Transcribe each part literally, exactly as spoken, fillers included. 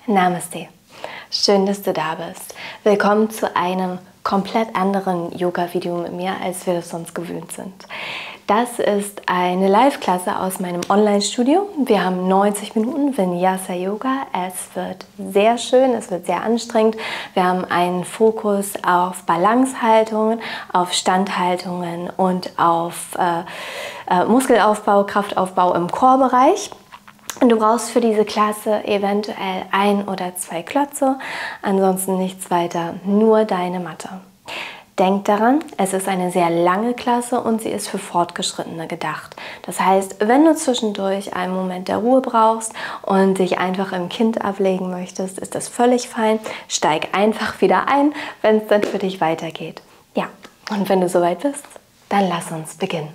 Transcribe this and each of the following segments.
Namaste. Schön, dass du da bist. Willkommen zu einem komplett anderen Yoga-Video mit mir, als wir das sonst gewöhnt sind. Das ist eine Live-Klasse aus meinem Online-Studio. Wir haben neunzig Minuten Vinyasa Yoga. Es wird sehr schön, es wird sehr anstrengend. Wir haben einen Fokus auf Balancehaltungen, auf Standhaltungen und auf äh, äh, Muskelaufbau, Kraftaufbau im Core-Bereich. Und du brauchst für diese Klasse eventuell ein oder zwei Klötze, ansonsten nichts weiter, nur deine Matte. Denk daran, es ist eine sehr lange Klasse und sie ist für Fortgeschrittene gedacht. Das heißt, wenn du zwischendurch einen Moment der Ruhe brauchst und dich einfach im Kind ablegen möchtest, ist das völlig fein. Steig einfach wieder ein, wenn es dann für dich weitergeht. Ja, und wenn du soweit bist, dann lass uns beginnen.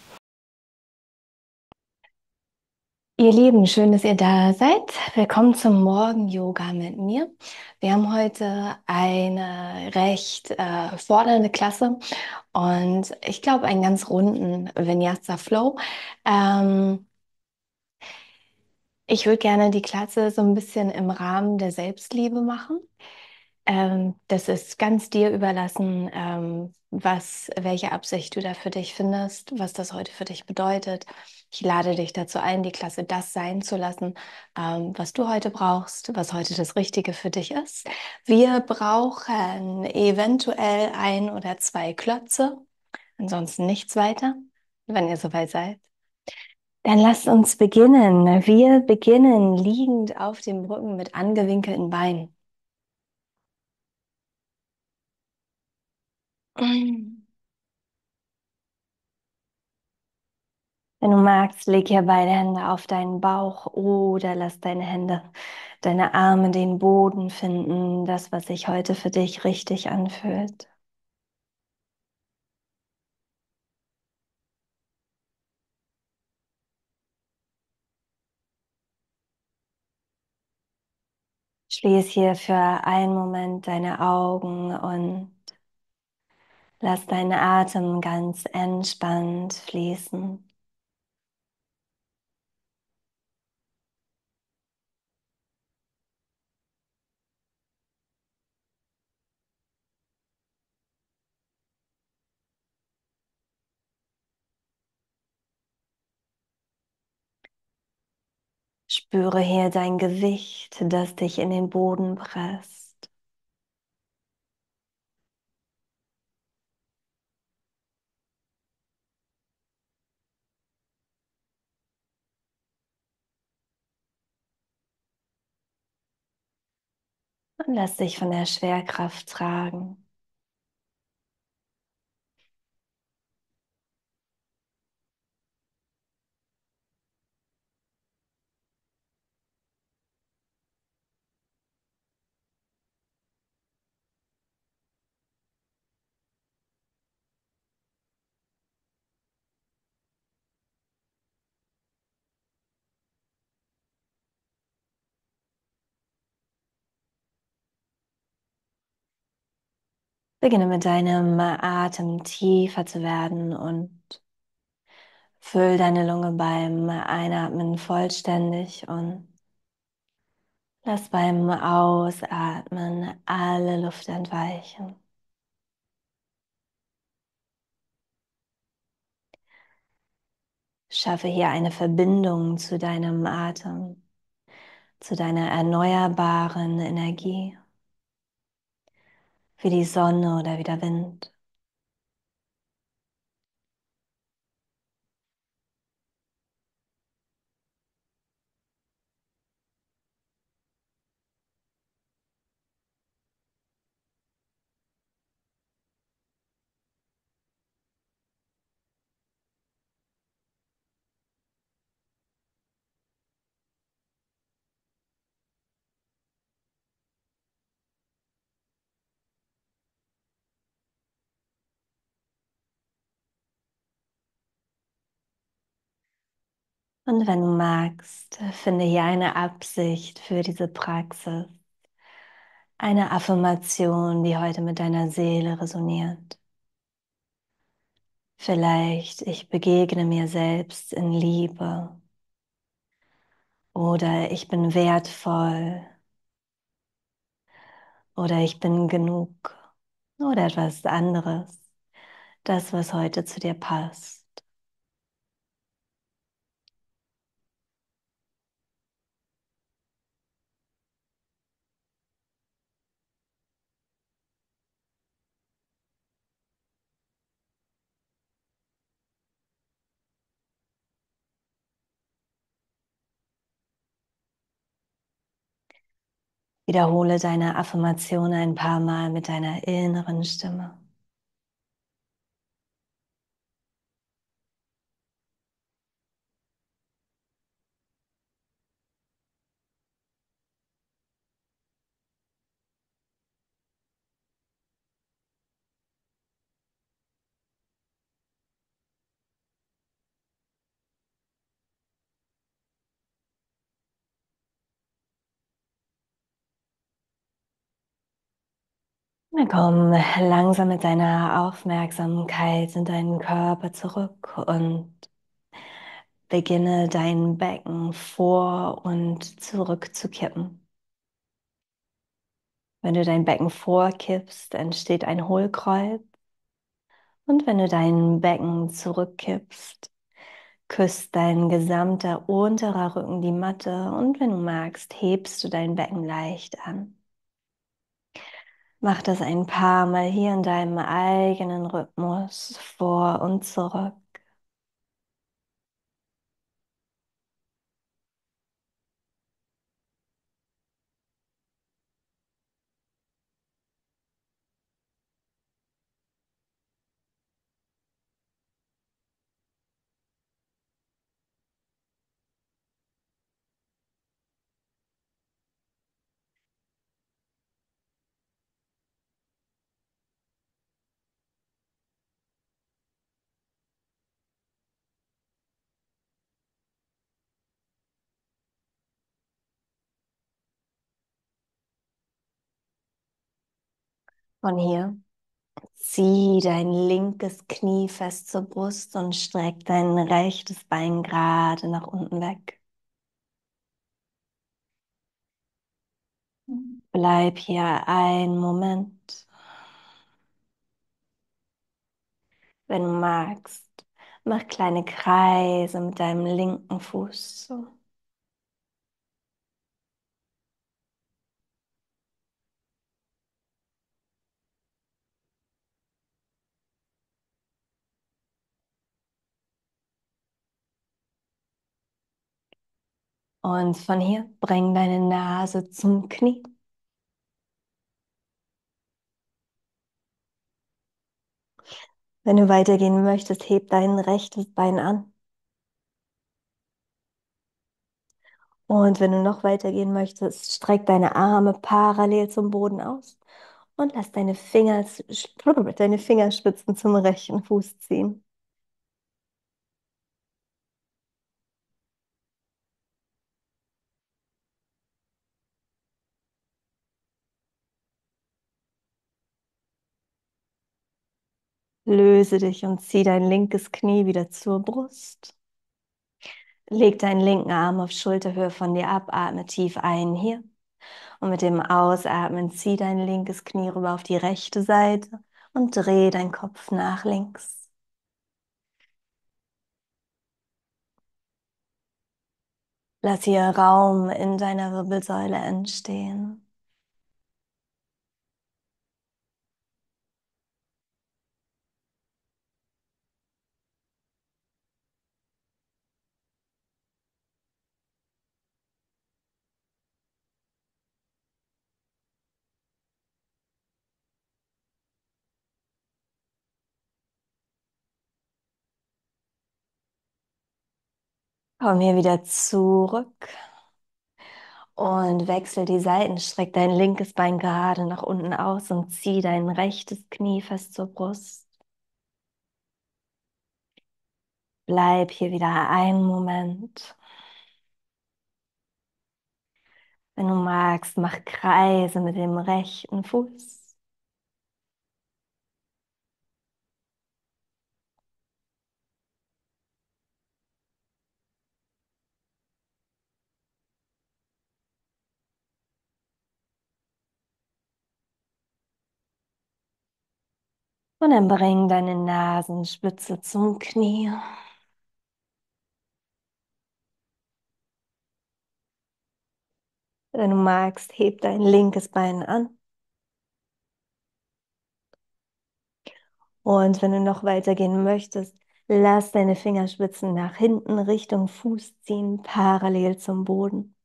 Ihr Lieben, schön, dass ihr da seid. Willkommen zum Morgen-Yoga mit mir. Wir haben heute eine recht äh, fordernde Klasse und ich glaube einen ganz runden Vinyasa-Flow. Ähm, ich würde gerne die Klasse so ein bisschen im Rahmen der Selbstliebe machen. Ähm, das ist ganz dir überlassen, ähm, was, welche Absicht du da für dich findest, was das heute für dich bedeutet. Ich lade dich dazu ein, die Klasse das sein zu lassen, ähm, was du heute brauchst, was heute das Richtige für dich ist. Wir brauchen eventuell ein oder zwei Klötze, ansonsten nichts weiter, wenn ihr soweit seid. Dann lasst uns beginnen. Wir beginnen liegend auf dem Rücken mit angewinkelten Beinen. Wenn du magst, leg hier beide Hände auf deinen Bauch oder lass deine Hände, deine Arme den Boden finden, das, was sich heute für dich richtig anfühlt. Schließ hier für einen Moment deine Augen und lass deinen Atem ganz entspannt fließen. Spüre hier dein Gewicht, das dich in den Boden presst. Und lass dich von der Schwerkraft tragen. Beginne mit deinem Atem tiefer zu werden und füll deine Lunge beim Einatmen vollständig und lass beim Ausatmen alle Luft entweichen. Schaffe hier eine Verbindung zu deinem Atem, zu deiner erneuerbaren Energie, wie die Sonne oder wie der Wind. Und wenn du magst, finde hier eine Absicht für diese Praxis, eine Affirmation, die heute mit deiner Seele resoniert. Vielleicht, ich begegne mir selbst in Liebe oder ich bin wertvoll oder ich bin genug oder etwas anderes, das, was heute zu dir passt. Wiederhole deine Affirmation ein paar Mal mit deiner inneren Stimme. Dann komm langsam mit deiner Aufmerksamkeit in deinen Körper zurück und beginne dein Becken vor und zurück zu kippen. Wenn du dein Becken vorkippst, entsteht ein Hohlkreuz. Und wenn du dein Becken zurückkippst, küsst dein gesamter unterer Rücken die Matte. Und wenn du magst, hebst du dein Becken leicht an. Mach das ein paar Mal hier in deinem eigenen Rhythmus vor und zurück. Von hier zieh dein linkes Knie fest zur Brust und streck dein rechtes Bein gerade nach unten weg. Bleib hier einen Moment. Wenn du magst, mach kleine Kreise mit deinem linken Fuß. So. Und von hier bring deine Nase zum Knie. Wenn du weitergehen möchtest, heb dein rechtes Bein an. Und wenn du noch weitergehen möchtest, streck deine Arme parallel zum Boden aus und lass deine Finger, deine Fingerspitzen zum rechten Fuß ziehen. Löse dich und zieh dein linkes Knie wieder zur Brust. Leg deinen linken Arm auf Schulterhöhe von dir ab, atme tief ein hier. Und mit dem Ausatmen zieh dein linkes Knie rüber auf die rechte Seite und dreh deinen Kopf nach links. Lass hier Raum in deiner Wirbelsäule entstehen. Komm hier wieder zurück und wechsel die Seiten. Streck dein linkes Bein gerade nach unten aus und zieh dein rechtes Knie fest zur Brust. Bleib hier wieder einen Moment. Wenn du magst, mach Kreise mit dem rechten Fuß. Und dann bring deine Nasenspitze zum Knie. Wenn du magst, heb dein linkes Bein an. Und wenn du noch weitergehen möchtest, lass deine Fingerspitzen nach hinten Richtung Fuß ziehen, parallel zum Boden.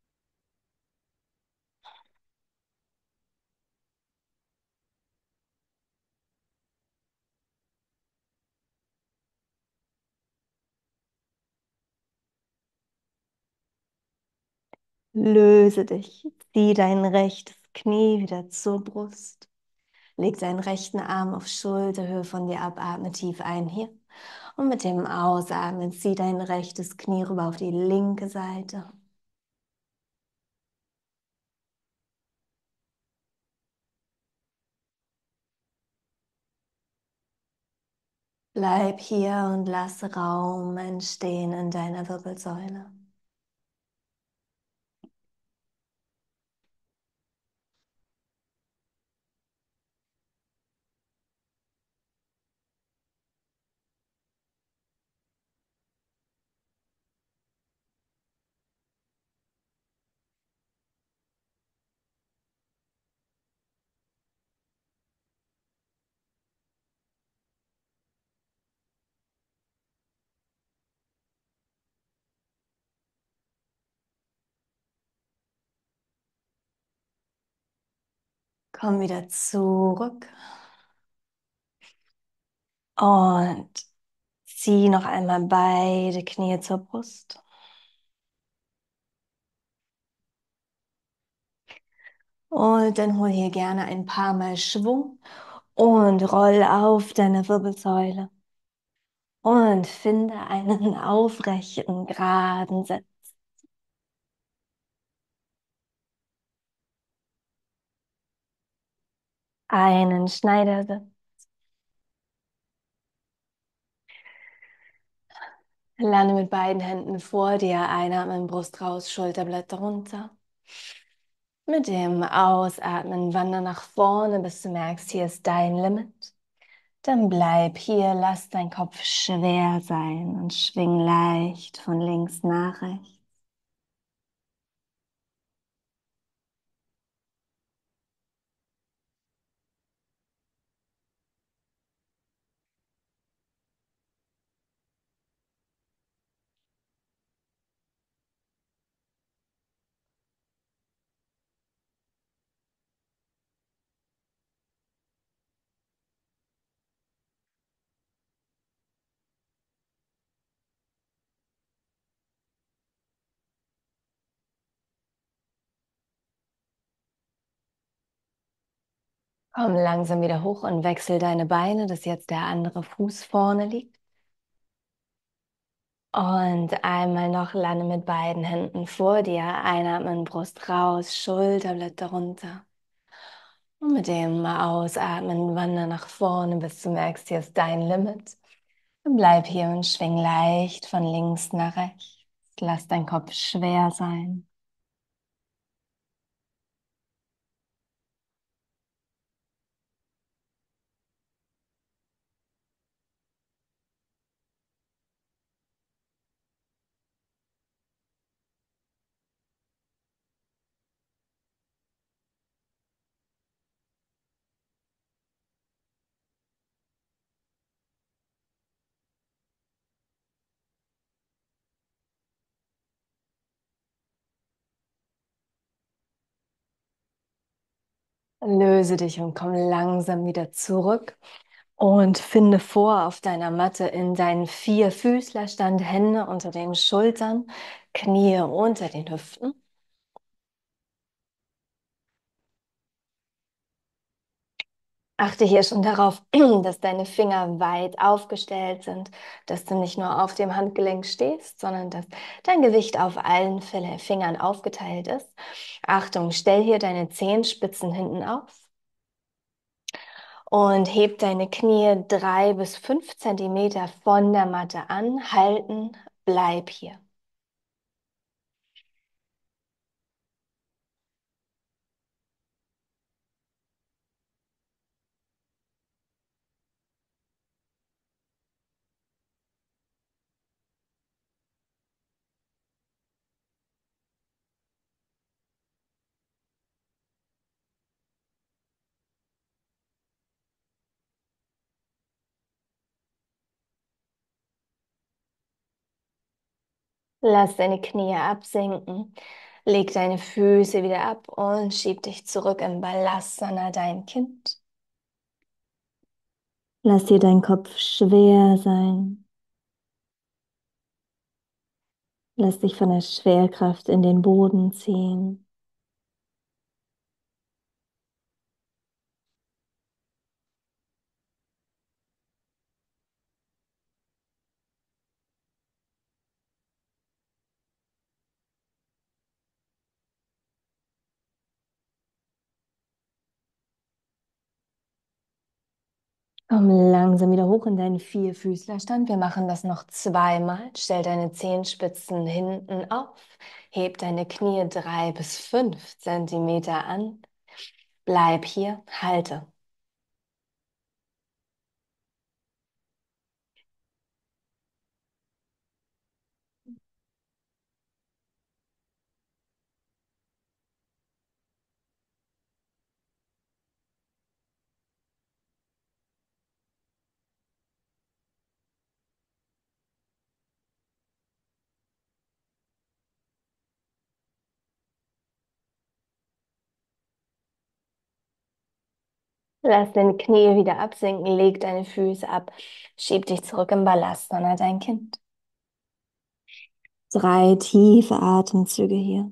Löse dich, zieh dein rechtes Knie wieder zur Brust. Leg deinen rechten Arm auf Schulterhöhe von dir ab, atme tief ein hier. Und mit dem Ausatmen zieh dein rechtes Knie rüber auf die linke Seite. Bleib hier und lass Raum entstehen in deiner Wirbelsäule. Komm wieder zurück und zieh noch einmal beide Knie zur Brust. Und dann hol hier gerne ein paar Mal Schwung und roll auf deine Wirbelsäule. Und finde einen aufrechten, geraden Sitz. Einen Schneidersitz. Lande mit beiden Händen vor dir, einatmen, Brust raus, Schulterblätter runter. Mit dem Ausatmen wander nach vorne, bis du merkst, hier ist dein Limit. Dann bleib hier, lass dein Kopf schwer sein und schwing leicht von links nach rechts. Komm langsam wieder hoch und wechsel deine Beine, dass jetzt der andere Fuß vorne liegt. Und einmal noch lande mit beiden Händen vor dir. Einatmen, Brust raus, Schulterblätter runter. Und mit dem Ausatmen wander nach vorne, bis du merkst, hier ist dein Limit. Und bleib hier und schwing leicht von links nach rechts. Lass dein Kopf schwer sein. Löse dich und komm langsam wieder zurück. Und finde vor auf deiner Matte in deinen Vierfüßlerstand, Hände unter den Schultern, Knie unter den Hüften. Achte hier schon darauf, dass deine Finger weit aufgestellt sind, dass du nicht nur auf dem Handgelenk stehst, sondern dass dein Gewicht auf allen Fingern aufgeteilt ist. Achtung, stell hier deine Zehenspitzen hinten auf und heb deine Knie drei bis fünf Zentimeter von der Matte an. Halten, bleib hier. Lass deine Knie absinken. Leg deine Füße wieder ab und schieb dich zurück in Balasana, dein Kind. Lass dir dein Kopf schwer sein. Lass dich von der Schwerkraft in den Boden ziehen. Komm langsam wieder hoch in deinen Vierfüßlerstand. Wir machen das noch zweimal. Stell deine Zehenspitzen hinten auf. Heb deine Knie drei bis fünf Zentimeter an. Bleib hier, halte. Lass deine Knie wieder absinken. Leg deine Füße ab. Schieb dich zurück im Balasana, dein Kind. Drei tiefe Atemzüge hier.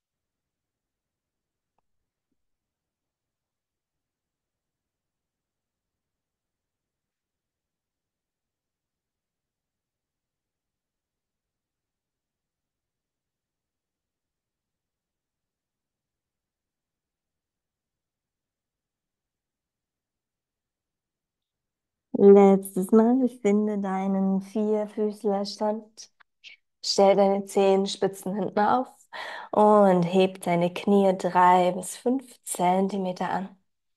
Letztes Mal, finde deinen Vierfüßlerstand. Stell deine Zehenspitzen hinten auf und heb deine Knie drei bis fünf Zentimeter an.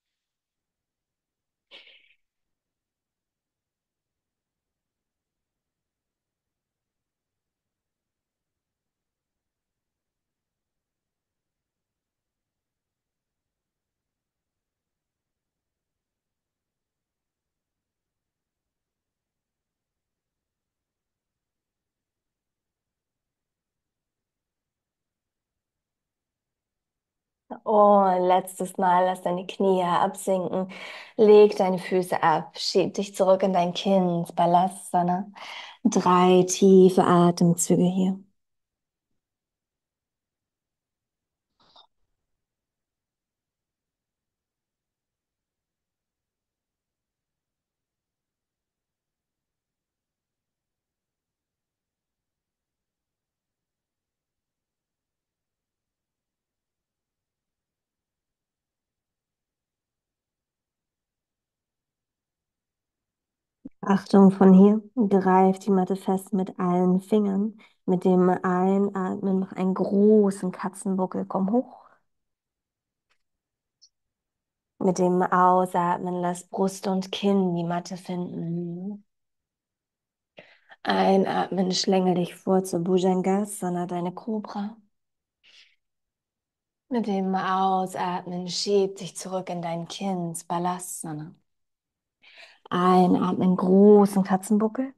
Und letztes Mal, lass deine Knie absinken. Leg deine Füße ab. Schieb dich zurück in dein Kind. Balasana. Drei tiefe Atemzüge hier. Achtung von hier. Greif die Matte fest mit allen Fingern. Mit dem Einatmen mach einen großen Katzenbuckel. Komm hoch. Mit dem Ausatmen lass Brust und Kinn die Matte finden. Einatmen, schlänge dich vor zur Bhujangasana, deine Kobra. Mit dem Ausatmen schieb dich zurück in dein Kind, Balasana. Einatmen, großen Katzenbuckel.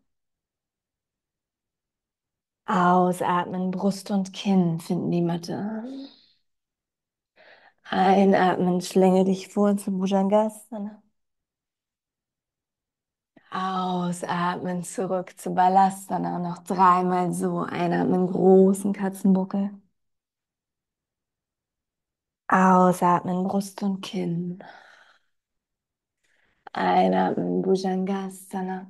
Ausatmen, Brust und Kinn finden die Matte. Einatmen, schlänge dich vor zur Bhujangasana. Ausatmen, zurück zu Balasana. Noch dreimal so. Einatmen, großen Katzenbuckel. Ausatmen, Brust und Kinn. Einatmen, Bhujangasana.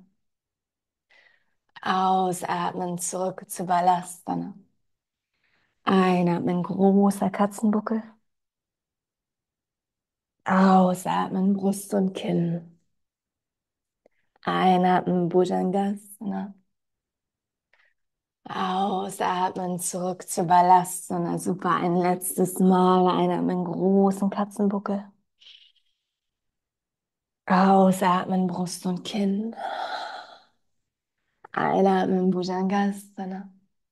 Ausatmen, zurück zu Balasana. Einatmen, großer Katzenbuckel. Ausatmen, Brust und Kinn. Einatmen, Bhujangasana. Ausatmen, zurück zu Balasana. Super, ein letztes Mal. Einatmen, großen Katzenbuckel. Ausatmen, Brust und Kinn. Einatmen, Bhujangasana.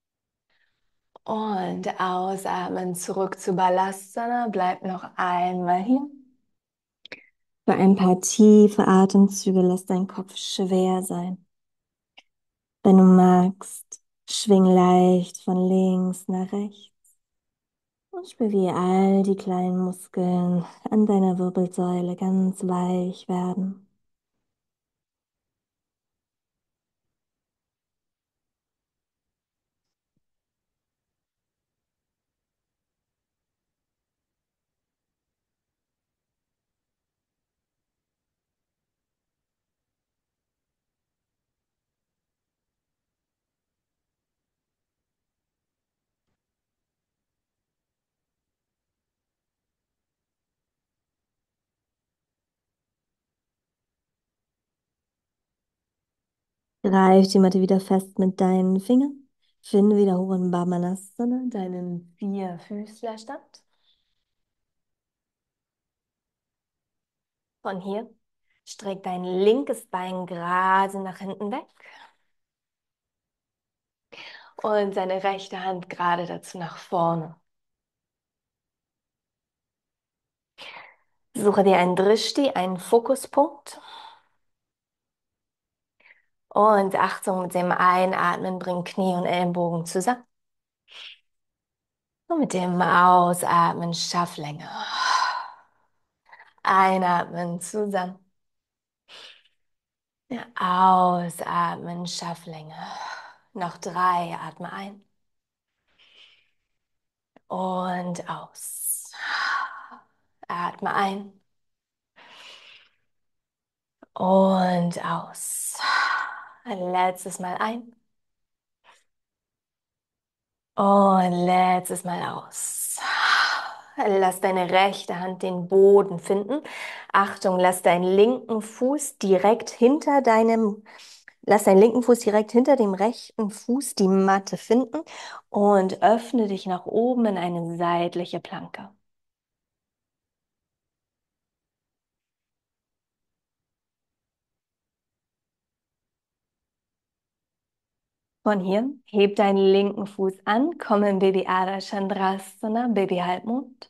Und ausatmen, zurück zu Balasana. Bleib noch einmal hier. Für ein paar tiefe Atemzüge lass dein Kopf schwer sein. Wenn du magst, Schwing leicht von links nach rechts und spür, wie all die kleinen Muskeln an deiner Wirbelsäule ganz weich werden. Greif die Matte wieder fest mit deinen Fingern. Finde wieder hoch in Bamanasana, deinen Vierfüßlerstand. Von hier streck dein linkes Bein gerade nach hinten weg und deine rechte Hand gerade dazu nach vorne. Suche dir einen Drishti, einen Fokuspunkt. Und Achtung, mit dem Einatmen bring Knie und Ellenbogen zusammen. Und mit dem Ausatmen schaff Länge. Einatmen zusammen. Ja, ausatmen, schaff Länge. Noch drei, atme ein. Und aus. Atme ein. Und aus. Ein letztes Mal ein. Und letztes Mal aus. Lass deine rechte Hand den Boden finden. Achtung, lass deinen linken Fuß direkt hinter deinem, lass deinen linken Fuß direkt hinter dem rechten Fuß die Matte finden und öffne dich nach oben in eine seitliche Planke. Von hier, heb deinen linken Fuß an, komm in Baby Adho Chandrasana, Baby Halbmond.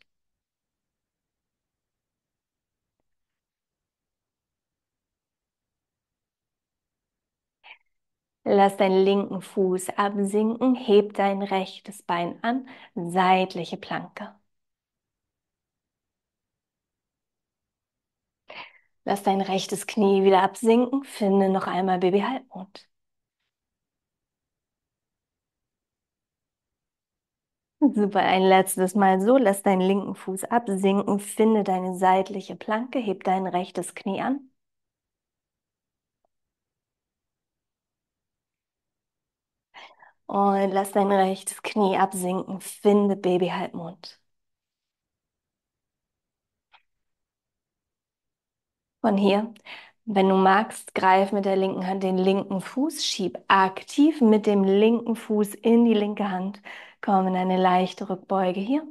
Lass deinen linken Fuß absinken, heb dein rechtes Bein an, seitliche Planke. Lass dein rechtes Knie wieder absinken, finde noch einmal Baby Halbmond. Super, ein letztes Mal so, lass deinen linken Fuß absinken, finde deine seitliche Planke, heb dein rechtes Knie an. Und lass dein rechtes Knie absinken, finde Baby Halbmond. Von hier, wenn du magst, greif mit der linken Hand den linken Fuß, schieb aktiv mit dem linken Fuß in die linke Hand. Komm in eine leichte Rückbeuge hier.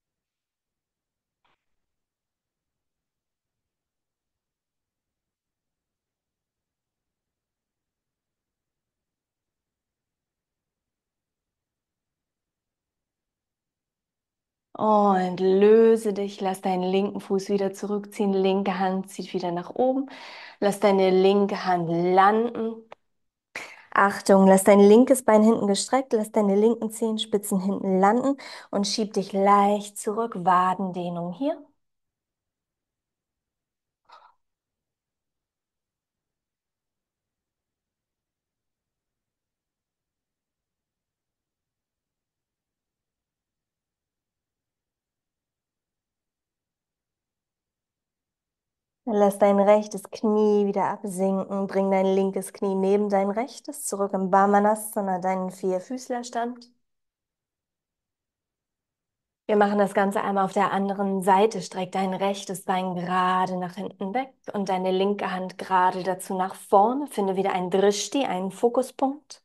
Und löse dich, lass deinen linken Fuß wieder zurückziehen, linke Hand zieht wieder nach oben. Lass deine linke Hand landen. Achtung, lass dein linkes Bein hinten gestreckt, lass deine linken Zehenspitzen hinten landen und schieb dich leicht zurück. Wadendehnung hier. Lass dein rechtes Knie wieder absinken. Bring dein linkes Knie neben dein rechtes zurück im Bamanasana, deinen Vierfüßlerstand. Wir machen das Ganze einmal auf der anderen Seite. Streck dein rechtes Bein gerade nach hinten weg und deine linke Hand gerade dazu nach vorne. Finde wieder ein Drishti, einen Fokuspunkt.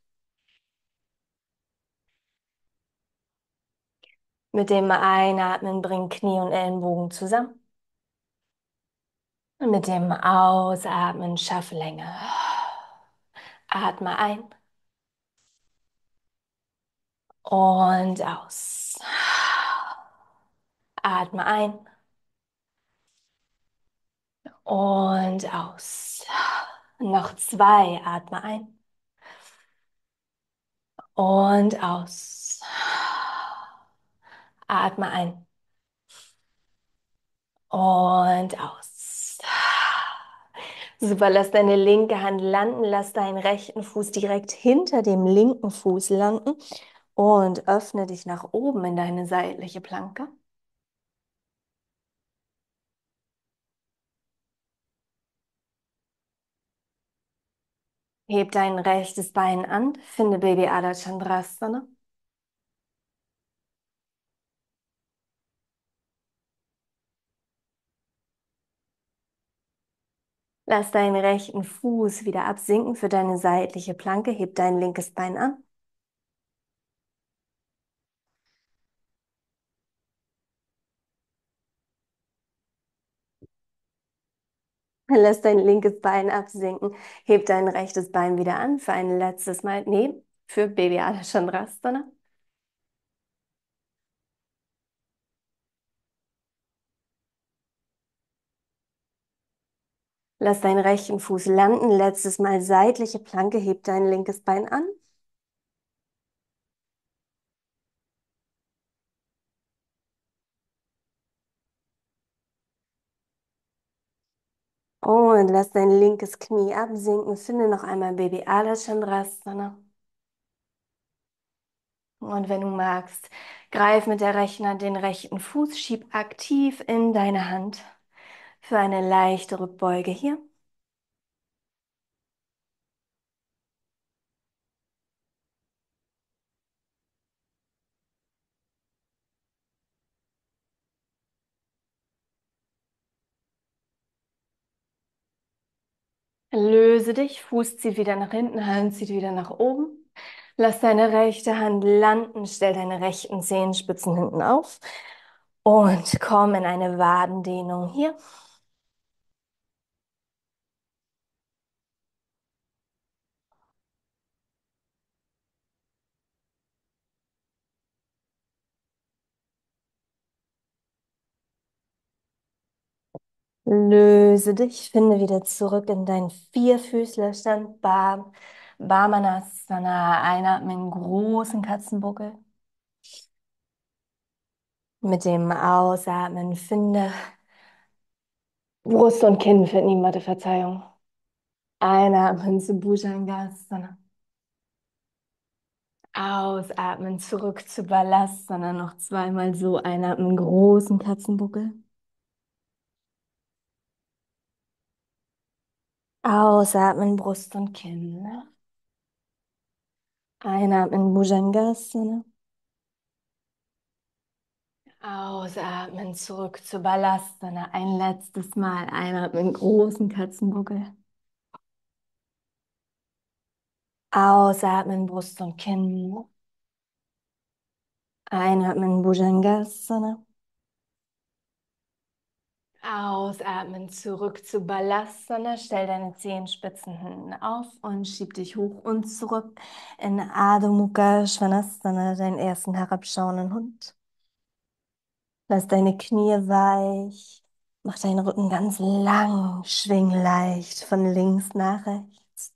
Mit dem Einatmen bring Knie und Ellenbogen zusammen. Und mit dem Ausatmen schaff Länge. Atme ein und aus. Atme ein und aus. Noch zwei. Atme ein Und aus. Atme ein und aus. Super, lass deine linke Hand landen, lass deinen rechten Fuß direkt hinter dem linken Fuß landen und öffne dich nach oben in deine seitliche Planke. Heb dein rechtes Bein an, finde Baby Adho Chandrasana. Lass deinen rechten Fuß wieder absinken für deine seitliche Planke. Heb dein linkes Bein an. Lass dein linkes Bein absinken. Heb dein rechtes Bein wieder an für ein letztes Mal. Nee, für Baby Adho Chandrasana. Lass deinen rechten Fuß landen. Letztes Mal seitliche Planke. Heb dein linkes Bein an. Und lass dein linkes Knie absinken. Finde noch einmal Baby Adho Chandrasana. Und wenn du magst, greif mit der rechten Hand den rechten Fuß, schieb aktiv in deine Hand für eine leichte Rückbeuge hier. Löse dich, Fuß zieht wieder nach hinten, Hand zieht wieder nach oben. Lass deine rechte Hand landen, stell deine rechten Zehenspitzen hinten auf und komm in eine Wadendehnung hier. Löse dich, finde wieder zurück in deinen Vierfüßlerstand, Ba- Bamanasana. Einatmen, großen Katzenbuckel. Mit dem Ausatmen finde Brust und Kinn finden die Matte, Verzeihung. Einatmen zu Bhujangasana. Ausatmen zurück zu Balasana. Noch zweimal so. Einatmen, großen Katzenbuckel. Ausatmen, Brust und Kinn. Einatmen, Bhujangasana. Ausatmen, zurück zu Balasana. Ein letztes Mal. Einatmen, großen Katzenbuckel. Ausatmen, Brust und Kinn. Einatmen, Bhujangasana. Ausatmen, zurück zu Balasana. Stell deine Zehenspitzen hinten auf und schieb dich hoch und zurück in Adho Mukha Svanasana, deinen ersten herabschauenden Hund. Lass deine Knie weich. Mach deinen Rücken ganz lang. Schwing leicht von links nach rechts.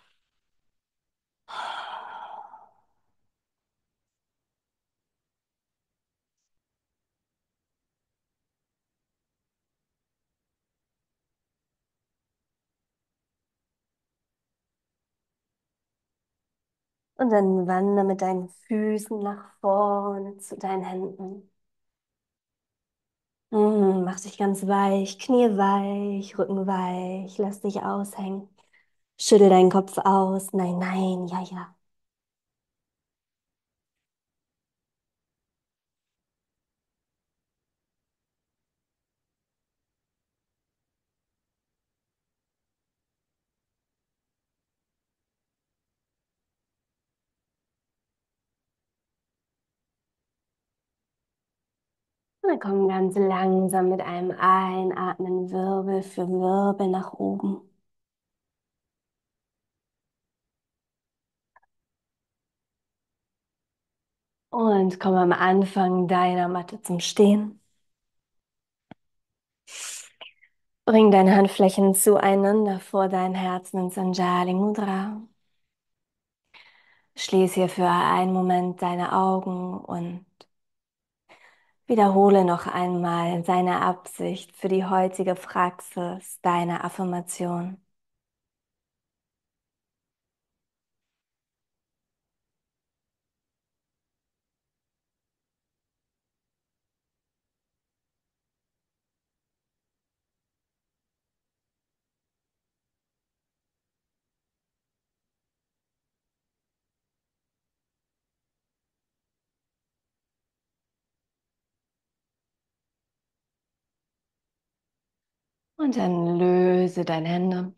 Und dann wandere mit deinen Füßen nach vorne zu deinen Händen. Mm, mach dich ganz weich, Knie weich, Rücken weich, lass dich aushängen. Schüttel deinen Kopf aus. Nein, nein, ja, ja. Und dann komm ganz langsam mit einem Einatmen Wirbel für Wirbel nach oben. Und komm am Anfang deiner Matte zum Stehen. Bring deine Handflächen zueinander vor dein Herzen ins Anjali Mudra. Schließ hier für einen Moment deine Augen und wiederhole noch einmal deine Absicht für die heutige Praxis, deine Affirmation. Und dann löse deine Hände.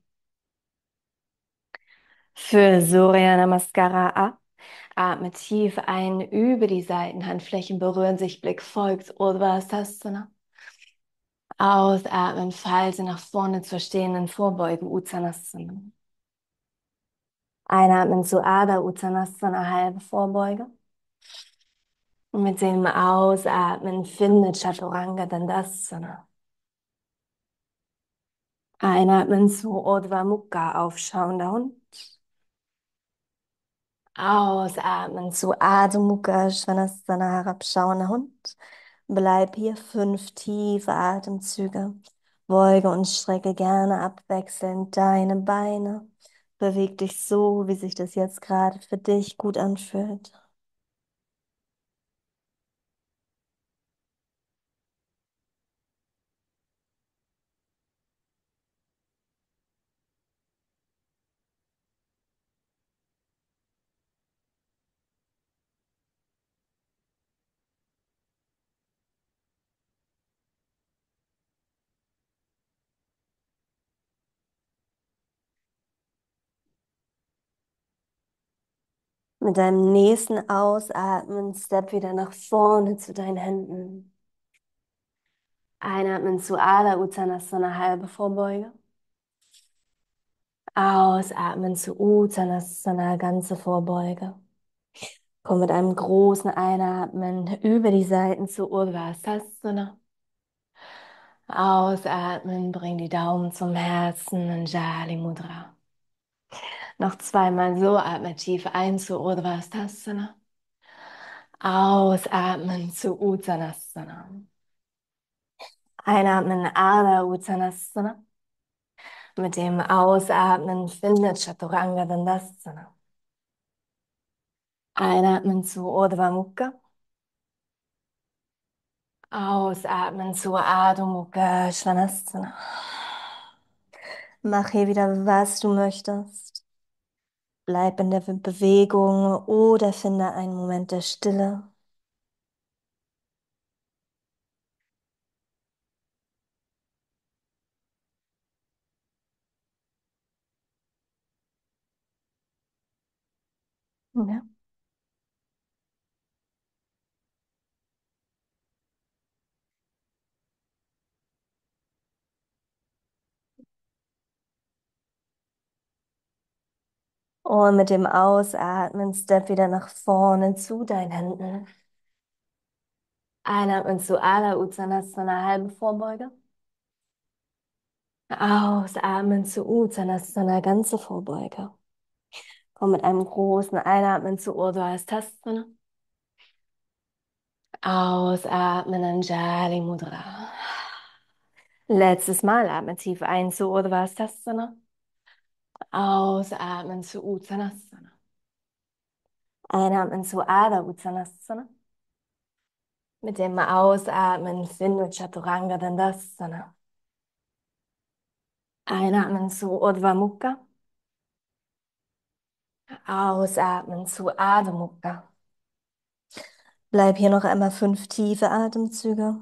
Für Surya Namaskara ab. Atme tief ein über die Seiten, Handflächen berühren sich, Blick folgt, Urdhva Stasana. Ausatmen, Falte nach vorne zur stehenden Vorbeuge, Uttanasana. Einatmen zu Adha Uttanasana, halbe Vorbeuge. Und mit dem Ausatmen finde Chaturanga Dandasana. Einatmen zu Urdhva Mukha, aufschauender Hund. Ausatmen zu Adho Mukha Svanasana, herabschauender Hund. Bleib hier fünf tiefe Atemzüge. Beuge und strecke gerne abwechselnd deine Beine. Beweg dich so, wie sich das jetzt gerade für dich gut anfühlt. Mit deinem nächsten Ausatmen, step wieder nach vorne zu deinen Händen. Einatmen zu Adha Uttanasana, halbe Vorbeuge. Ausatmen zu Uttanasana, ganze Vorbeuge. Komm mit einem großen Einatmen über die Seiten zu Urdhva Stasana. Ausatmen, bring die Daumen zum Herzen, Anjali Mudra. Noch zweimal so, atme tief ein zu Urdhva Stasana. Ausatmen zu Uttanasana. Einatmen, Adha Uttanasana. Mit dem Ausatmen findet Chaturanga Dandasana. Einatmen zu Urdhva Mukha. Ausatmen zu Adho Mukha Svanasana. Mach hier wieder, was du möchtest. Bleib in der Bewegung oder finde einen Moment der Stille. Ja. Und mit dem Ausatmen step wieder nach vorne zu deinen Händen. Einatmen zu Adha Uttanasana, halbe Vorbeuge. Ausatmen zu Uttanasana, ganze Vorbeuge. Komm mit einem großen Einatmen zu Urdhva Stasana. Ausatmen, Anjali Mudra. Letztes Mal atme tief ein zu Urdhva Stasana. Ausatmen zu Uttanasana. Einatmen zu Adha Uttanasana. Mit dem Ausatmen finde Chaturanga Dandasana. Einatmen zu Urdhva Mukha. Ausatmen zu Adho Mukha. Bleib hier noch einmal fünf tiefe Atemzüge.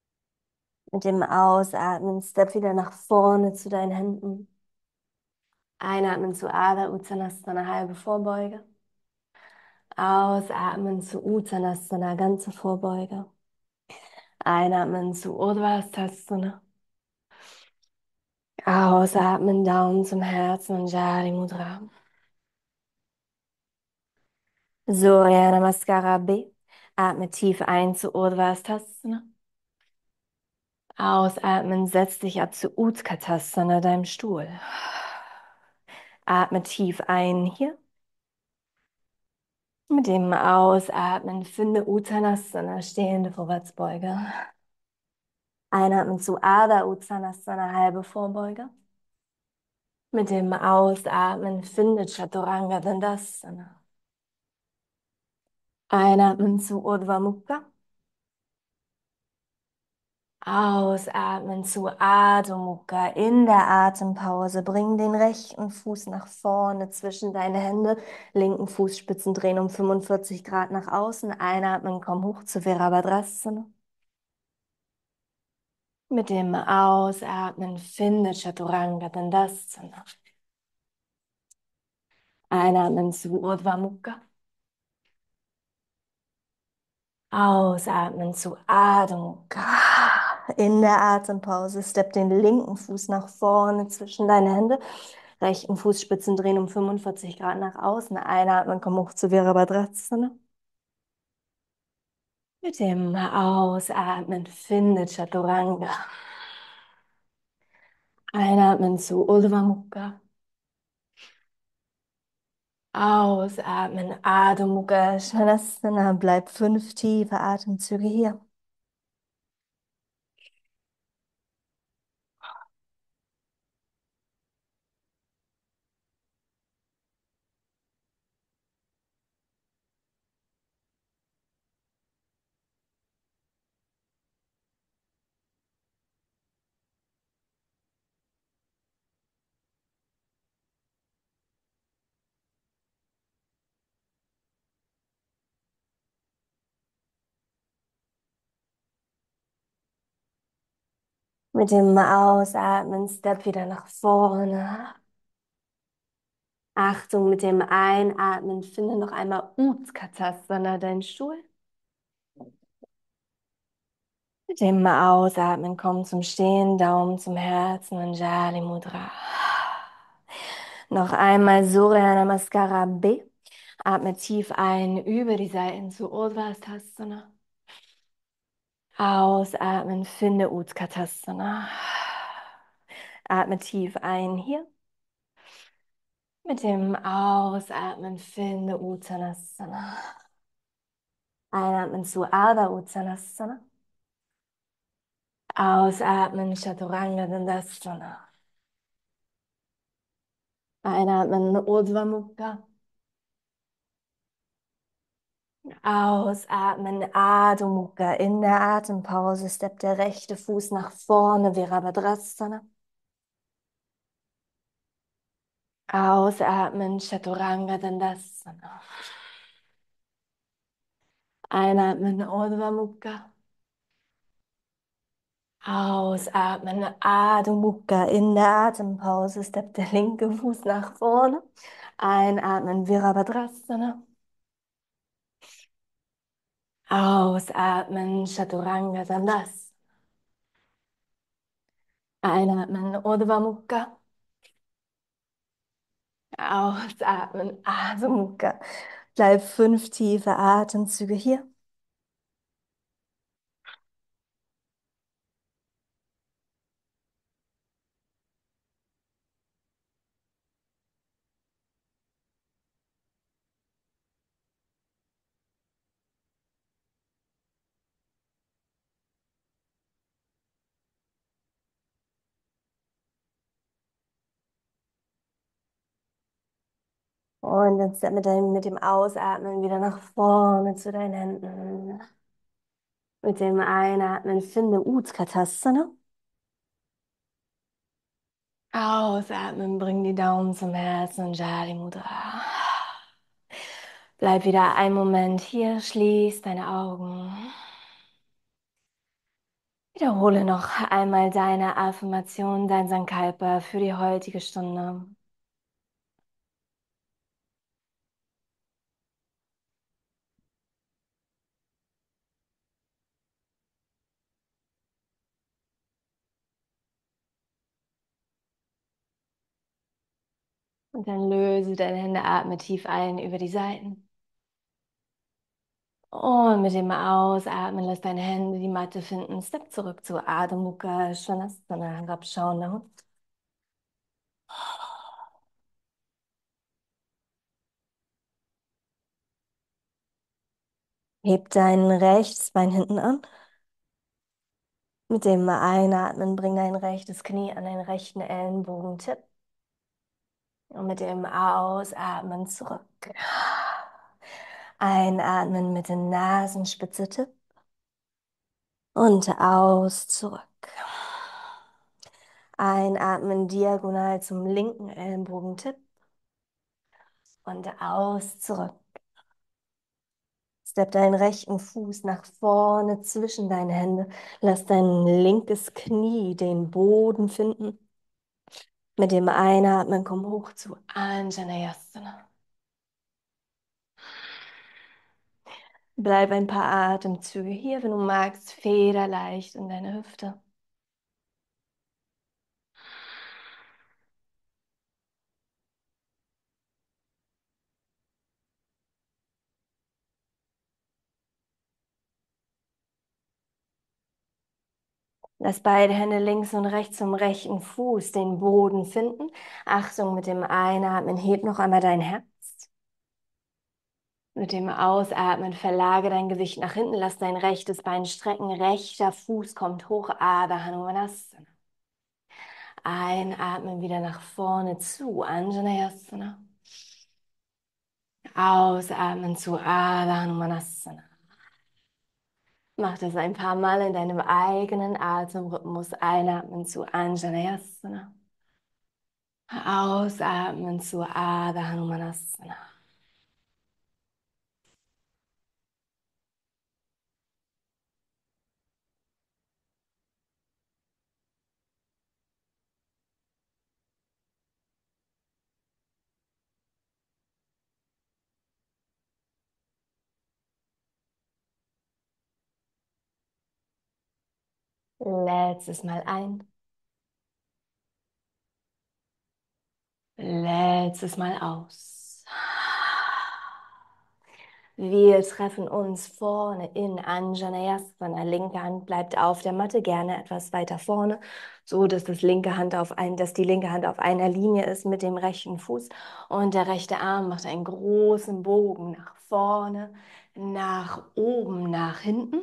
Mit dem Ausatmen step wieder nach vorne zu deinen Händen. Einatmen zu Adho Uttanasana, halbe Vorbeuge. Ausatmen zu Uttanasana, ganze Vorbeuge. Einatmen zu Urdhva-Sthasana. Ausatmen, Daumen zum Herzen, Anjali Mudra. Surya Namaskara B. Atme tief ein zu Urdhva-Sthasana. Ausatmen, setz dich ab zu Utkatasana, deinem Stuhl. Atme tief ein hier. Mit dem Ausatmen finde Uttanasana, stehende Vorwärtsbeuge. Einatmen zu Adho Uttanasana, halbe Vorbeuge. Mit dem Ausatmen finde Chaturanga Dandasana. Einatmen zu Urdhva Mukha. Ausatmen zu Adho Mukha. In der Atempause bring den rechten Fuß nach vorne zwischen deine Hände. Linken Fußspitzen drehen um fünfundvierzig Grad nach außen. Einatmen, komm hoch zu Virabhadrasana. Mit dem Ausatmen finde Chaturanga Dandasana. Einatmen zu Urdhva Mukha. Ausatmen zu Adho Mukha. In der Atempause stepp den linken Fuß nach vorne zwischen deine Hände. Rechten Fußspitzen drehen um fünfundvierzig Grad nach außen. Einatmen, komm hoch zu Virabhadrasana. Mit dem Ausatmen finde Chaturanga. Einatmen zu Urdhva Mukha. Ausatmen, Adho Mukha Svanasana. Bleib fünf tiefe Atemzüge hier. Mit dem Ausatmen, step wieder nach vorne. Achtung, mit dem Einatmen, finde noch einmal Utkatasana, dein Stuhl. Mit dem Ausatmen, komm zum Stehen, Daumen zum Herzen, Anjali Mudra. Noch einmal Surya Namaskara B. Atme tief ein über die Seiten zu Urdhva-Sthasana. Ausatmen, finde Utkatasana. Atme tief ein hier. Mit dem Ausatmen finde Uttanasana. Einatmen zu Adho Uttanasana. Ausatmen Chaturanga Dandasana. Einatmen Urdhva Mukha. Ausatmen Adho Mukha. In der Atempause steppt der rechte Fuß nach vorne, Virabhadrasana. Ausatmen Chaturanga Dandasana. Einatmen Urdhva Mukha. Ausatmen, Adho Mukha. In der Atempause steppt der linke Fuß nach vorne. Einatmen, Virabhadrasana. Ausatmen, Chaturanga Dandasana. Einatmen, Urdhva Mukha. Ausatmen, Adho Mukha. Bleib fünf tiefe Atemzüge hier. Und dann step mit dem, mit dem Ausatmen wieder nach vorne zu deinen Händen. Mit dem Einatmen finde Utkatasana. Ausatmen, bring die Daumen zum Herzen, Anjali Mudra. Bleib wieder einen Moment hier, schließ deine Augen. Wiederhole noch einmal deine Affirmation, dein Sankalpa für die heutige Stunde. Und dann löse deine Hände, atme tief ein über die Seiten. Und mit dem Ausatmen lass deine Hände die Matte finden. Step zurück zu Adho Mukha Svanasana, herabschauender Hund. Heb dein rechtes Bein hinten an. Mit dem Einatmen bring dein rechtes Knie an deinen rechten Ellenbogentipp. Und mit dem Ausatmen zurück. Einatmen mit der Nasenspitze Tipp. Und aus zurück. Einatmen diagonal zum linken Ellenbogentipp. Und aus zurück. Step deinen rechten Fuß nach vorne zwischen deine Hände. Lass dein linkes Knie den Boden finden. Mit dem Einatmen komm hoch zu Anjaneyasana. Bleib ein paar Atemzüge hier, wenn du magst, federleicht in deine Hüfte. Lass beide Hände links und rechts zum rechten Fuß den Boden finden. Achtung, mit dem Einatmen heb noch einmal dein Herz. Mit dem Ausatmen verlage dein Gewicht nach hinten, lass dein rechtes Bein strecken, rechter Fuß kommt hoch, Adho Hanumanasana. Einatmen wieder nach vorne zu, Anjaneyasana. Ausatmen zu Adho Hanumanasana. Mach das ein paar Mal in deinem eigenen Atemrhythmus. Einatmen zu Anjaneyasana. Ausatmen zu Adho Hanumanasana. Letztes Mal ein. Letztes Mal aus. Wir treffen uns vorne in Anjaneyasana. Linke Hand bleibt auf der Matte, gerne etwas weiter vorne, so dass das linke Hand auf ein, dass die linke Hand auf einer Linie ist mit dem rechten Fuß und der rechte Arm macht einen großen Bogen nach vorne, nach oben, nach hinten.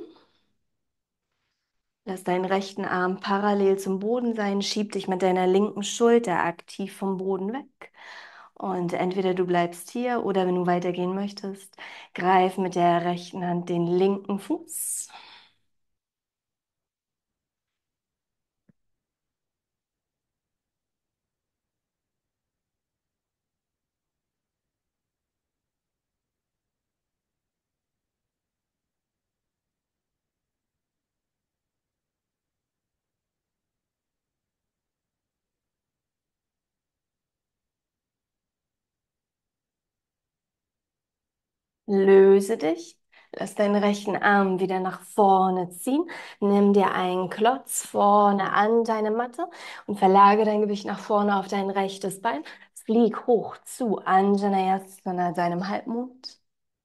Lass deinen rechten Arm parallel zum Boden sein, schieb dich mit deiner linken Schulter aktiv vom Boden weg. Und entweder du bleibst hier oder wenn du weitergehen möchtest, greif mit der rechten Hand den linken Fuß. Löse dich. Lass deinen rechten Arm wieder nach vorne ziehen. Nimm dir einen Klotz vorne an deine Matte und verlage dein Gewicht nach vorne auf dein rechtes Bein. Flieg hoch zu Anjaneyasana, deinem Halbmond.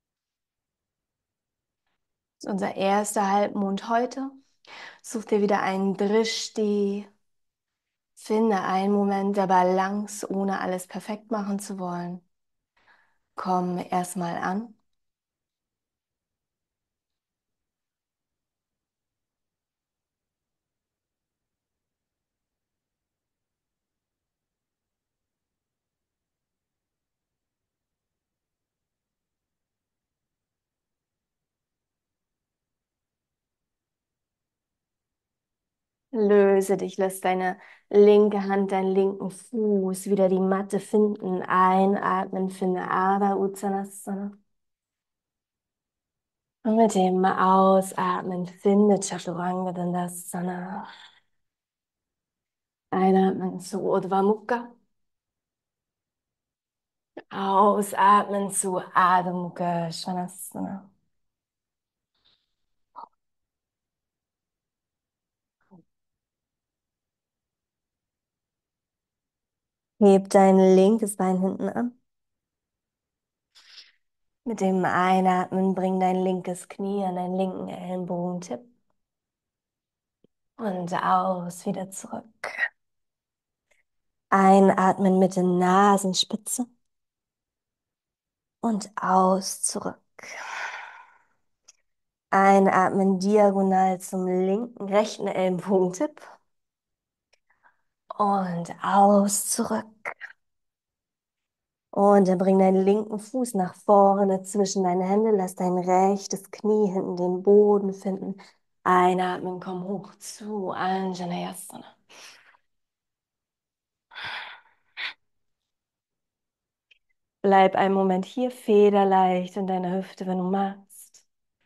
Das ist unser erster Halbmond heute. Such dir wieder einen Drishti. Finde einen Moment der Balance, ohne alles perfekt machen zu wollen. Komm erstmal an. Löse dich, lass deine linke Hand, deinen linken Fuß wieder die Matte finden. Einatmen, finde Adho Uttanasana. Und mit dem Ausatmen finde Chaturanga Dandasana. Einatmen zu Urdhva Mukha. Ausatmen zu Adho Mukha Svanasana. Heb dein linkes Bein hinten an. Mit dem Einatmen bring dein linkes Knie an deinen linken Ellenbogentipp und aus wieder zurück. Einatmen mit der Nasenspitze und aus zurück. Einatmen diagonal zum linken, rechten Ellenbogentipp und aus zurück. Und dann bring deinen linken Fuß nach vorne zwischen deine Hände, lass dein rechtes Knie hinten den Boden finden. Einatmen, komm hoch zu Anjaneyasana. Bleib einen Moment hier, federleicht in deiner Hüfte, wenn du magst.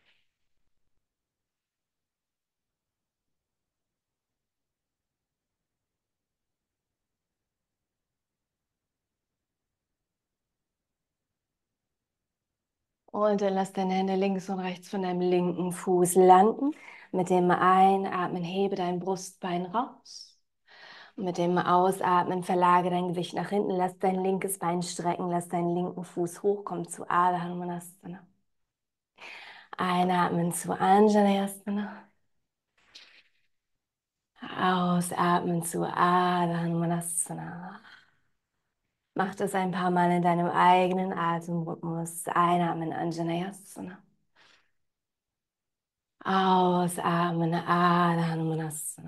Und dann lass deine Hände links und rechts von deinem linken Fuß landen. Mit dem Einatmen hebe dein Brustbein raus. Und mit dem Ausatmen verlage dein Gewicht nach hinten. Lass dein linkes Bein strecken. Lass deinen linken Fuß hochkommen zu Adho Hanumanasana. Einatmen zu Anjaneyasana. Ausatmen zu Adho Hanumanasana. Mach das ein paar Mal in deinem eigenen Atemrhythmus. Einatmen Anjaneyasana. Ausatmen Adho Hanumanasana.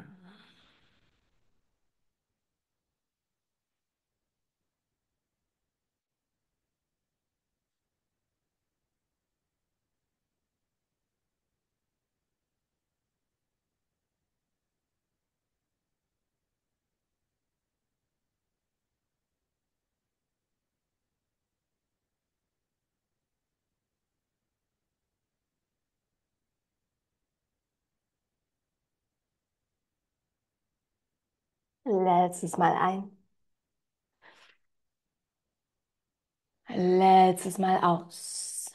Letztes Mal ein. Letztes Mal aus.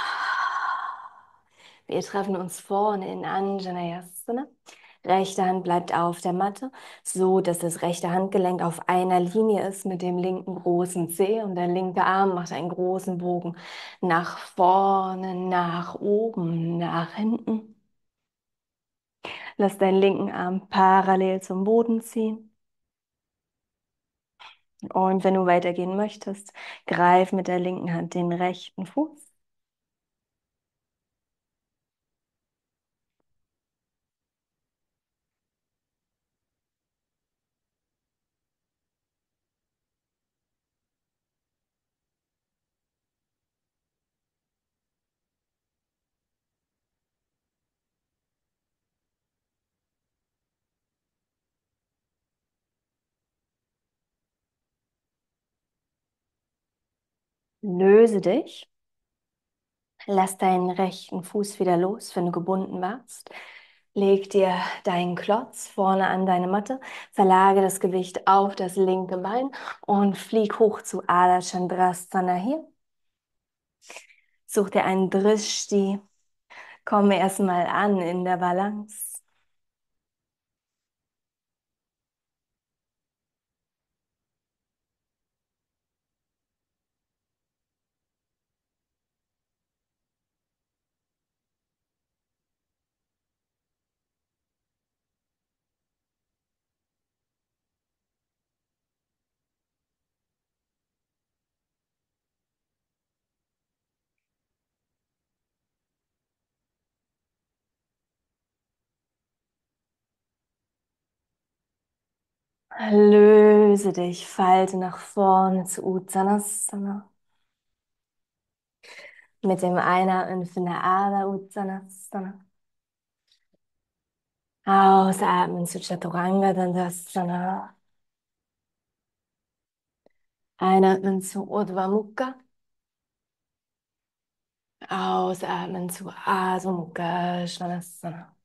Wir treffen uns vorne in Anjaneyasana. Rechte Hand bleibt auf der Matte, so dass das rechte Handgelenk auf einer Linie ist mit dem linken großen Zeh und der linke Arm macht einen großen Bogen nach vorne, nach oben, nach hinten. Lass deinen linken Arm parallel zum Boden ziehen. Und wenn du weitergehen möchtest, greif mit der linken Hand den rechten Fuß. Löse dich. Lass deinen rechten Fuß wieder los, wenn du gebunden warst. Leg dir deinen Klotz vorne an deine Matte, verlage das Gewicht auf das linke Bein und flieg hoch zu Adho Chandrasana hier. Such dir einen Drishti. Komme erstmal an in der Balance. Löse dich, falte nach vorne zu Uttanasana. Mit dem Einatmen finde Adho Uttanasana. Ausatmen zu Chaturanga Dandasana. Einatmen zu Urdhva Mukha. Ausatmen zu Adho Mukha Svanasana.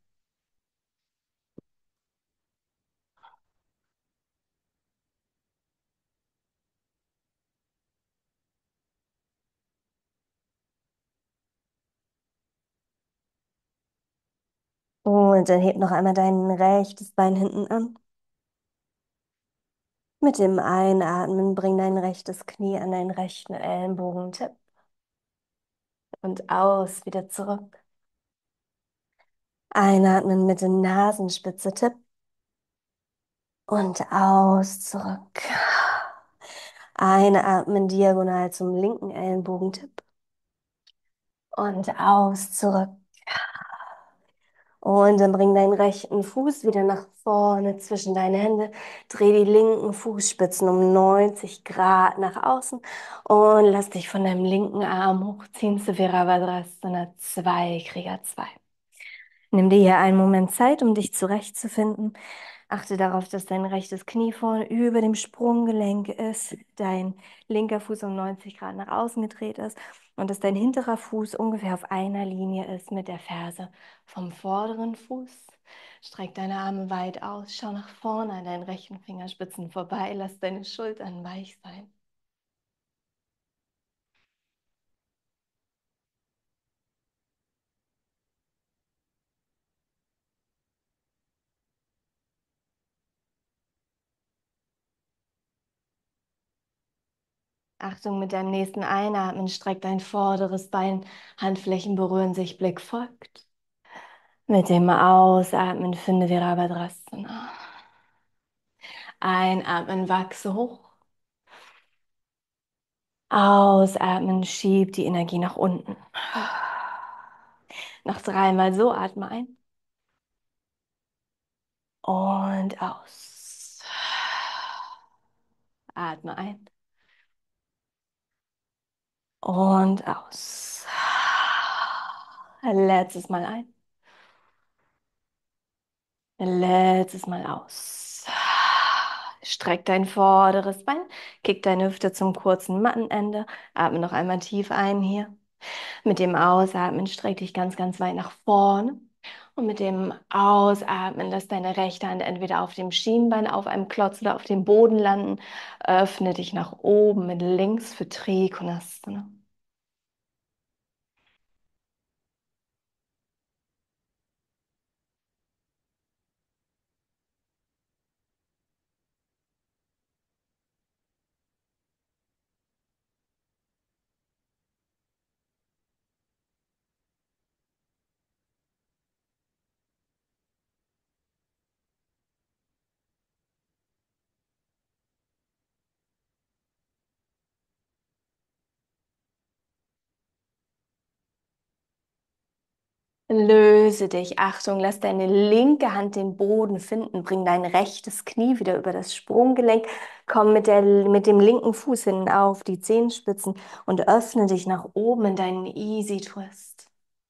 Und dann heb noch einmal dein rechtes Bein hinten an. Mit dem Einatmen bring dein rechtes Knie an deinen rechten Ellenbogentipp und aus, wieder zurück. Einatmen mit der Nasenspitze Tipp und aus, zurück. Einatmen diagonal zum linken Ellenbogentipp und aus, zurück. Und dann bring deinen rechten Fuß wieder nach vorne zwischen deine Hände. Dreh die linken Fußspitzen um neunzig Grad nach außen und lass dich von deinem linken Arm hochziehen zu Virabhadrasana zwei, Krieger zwei. Nimm dir hier einen Moment Zeit, um dich zurechtzufinden. Achte darauf, dass dein rechtes Knie vorne über dem Sprunggelenk ist, dein linker Fuß um neunzig Grad nach außen gedreht ist und dass dein hinterer Fuß ungefähr auf einer Linie ist mit der Ferse vom vorderen Fuß. Streck deine Arme weit aus, schau nach vorne an deinen rechten Fingerspitzen vorbei, lass deine Schultern weich sein. Achtung, mit deinem nächsten Einatmen streck dein vorderes Bein, Handflächen berühren sich, Blick folgt. Mit dem Ausatmen finde Virabhadrasana. Einatmen, wachse hoch. Ausatmen, schieb die Energie nach unten. Noch dreimal so, atme ein und aus. Atme ein und aus. Letztes Mal ein. Letztes Mal aus. Streck dein vorderes Bein, kick deine Hüfte zum kurzen Mattenende. Atme noch einmal tief ein hier. Mit dem Ausatmen streck dich ganz, ganz weit nach vorne. Und mit dem Ausatmen lass deine rechte Hand entweder auf dem Schienbein, auf einem Klotz oder auf dem Boden landen. Öffne dich nach oben mit links für Trikonasana. Löse dich. Achtung, lass deine linke Hand den Boden finden. Bring dein rechtes Knie wieder über das Sprunggelenk. Komm mit, der, mit dem linken Fuß hinten auf die Zehenspitzen und öffne dich nach oben in deinen Easy Twist.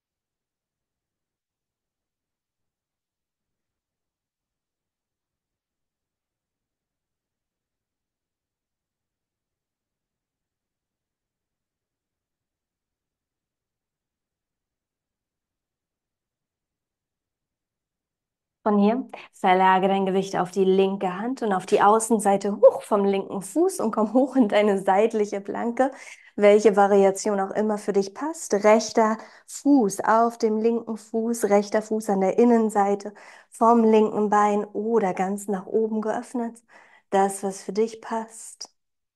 Von hier verlagere dein Gewicht auf die linke Hand und auf die Außenseite hoch vom linken Fuß und komm hoch in deine seitliche Planke, welche Variation auch immer für dich passt. Rechter Fuß auf dem linken Fuß, rechter Fuß an der Innenseite vom linken Bein oder ganz nach oben geöffnet. Das, was für dich passt.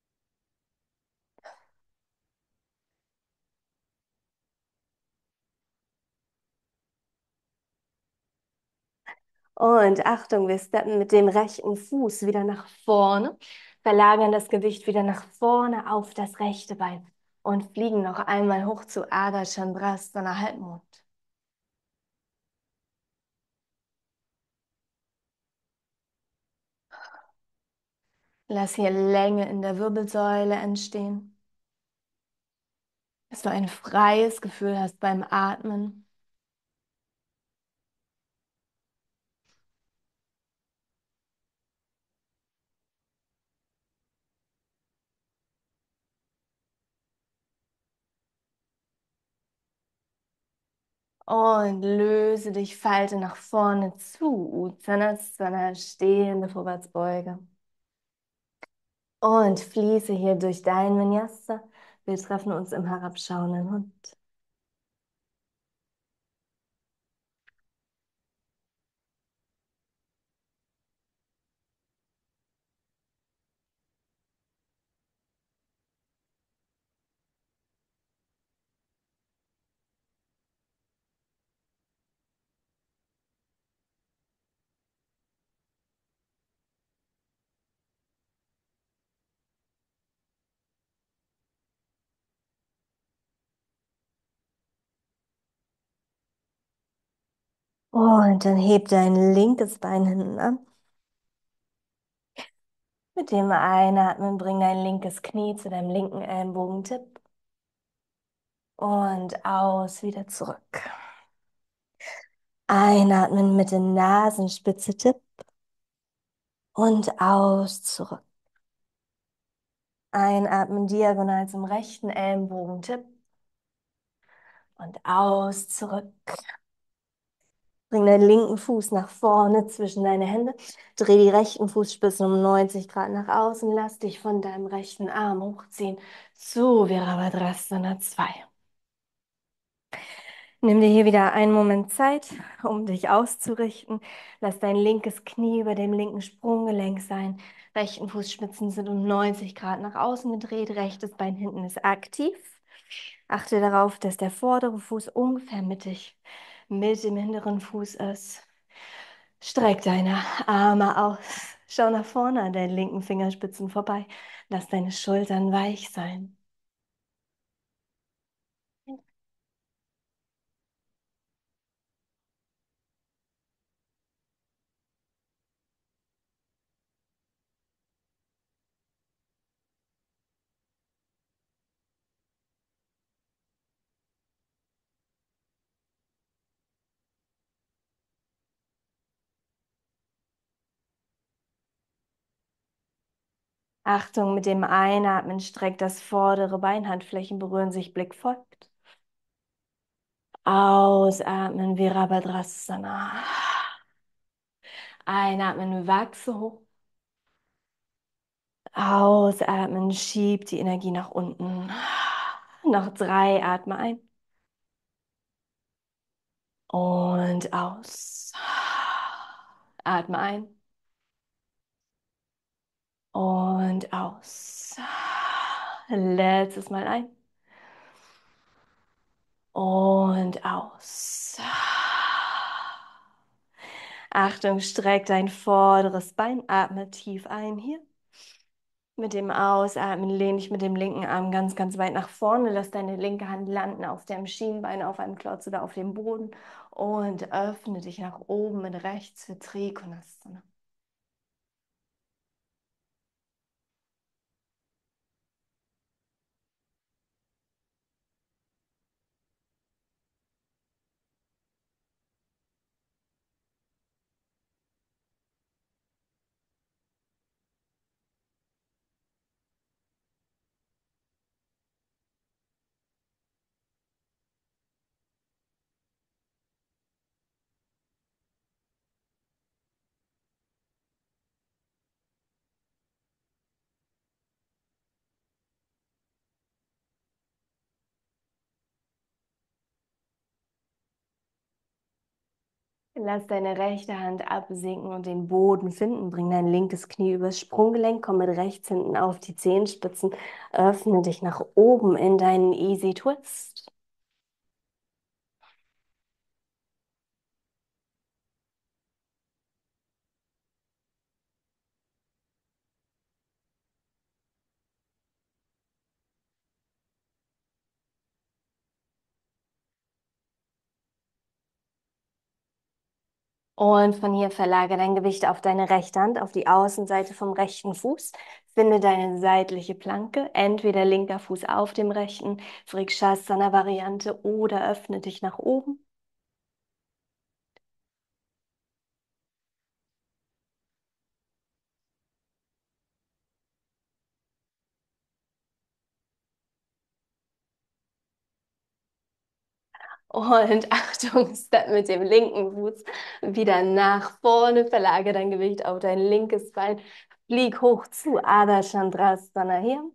Und Achtung, wir steppen mit dem rechten Fuß wieder nach vorne, verlagern das Gewicht wieder nach vorne auf das rechte Bein und fliegen noch einmal hoch zu Ardha Chandrasana Halbmond. Lass hier Länge in der Wirbelsäule entstehen, dass du ein freies Gefühl hast beim Atmen. Und löse dich, falte nach vorne zu. Uttanasana, stehende Vorwärtsbeuge. Und fließe hier durch dein Vinyasa. Wir treffen uns im herabschauenden Hund. Und dann heb dein linkes Bein hinten an. Mit dem Einatmen bring dein linkes Knie zu deinem linken Ellenbogentipp. Und aus wieder zurück. Einatmen mit der Nasenspitze Tipp. Und aus zurück. Einatmen diagonal zum rechten Ellenbogentipp. Und aus zurück. Bring deinen linken Fuß nach vorne zwischen deine Hände. Dreh die rechten Fußspitzen um neunzig Grad nach außen. Lass dich von deinem rechten Arm hochziehen zu Virabhadrasana zwei. Nimm dir hier wieder einen Moment Zeit, um dich auszurichten. Lass dein linkes Knie über dem linken Sprunggelenk sein. Rechten Fußspitzen sind um neunzig Grad nach außen gedreht. Rechtes Bein hinten ist aktiv. Achte darauf, dass der vordere Fuß ungefähr mittig mit dem hinteren Fuß ist. Streck deine Arme aus. Schau nach vorne an deinen linken Fingerspitzen vorbei. Lass deine Schultern weich sein. Achtung, mit dem Einatmen streckt das vordere Bein, Handflächen berühren sich, Blick folgt. Ausatmen, Virabhadrasana. Einatmen, wachse hoch. Ausatmen, schieb die Energie nach unten. Noch drei, atme ein. Und aus. Atme ein. Und aus. Letztes Mal ein. Und aus. Achtung, streck dein vorderes Bein. Atme tief ein hier. Mit dem Ausatmen lehne dich mit dem linken Arm ganz, ganz weit nach vorne. Lass deine linke Hand landen auf dem Schienbein, auf einem Klotz oder auf dem Boden. Und öffne dich nach oben mit rechts für Trikonasana. Lass deine rechte Hand absinken und den Boden finden. Bring dein linkes Knie übers Sprunggelenk, komm mit rechts hinten auf die Zehenspitzen. Öffne dich nach oben in deinen Easy Twist. Und von hier verlagere dein Gewicht auf deine rechte Hand, auf die Außenseite vom rechten Fuß. Finde deine seitliche Planke, entweder linker Fuß auf dem rechten, Vrikshasana-Variante oder öffne dich nach oben. Und Achtung, Step mit dem linken Fuß wieder nach vorne, verlagere dein Gewicht auf dein linkes Bein, flieg hoch zu Adho Chandrasana hier.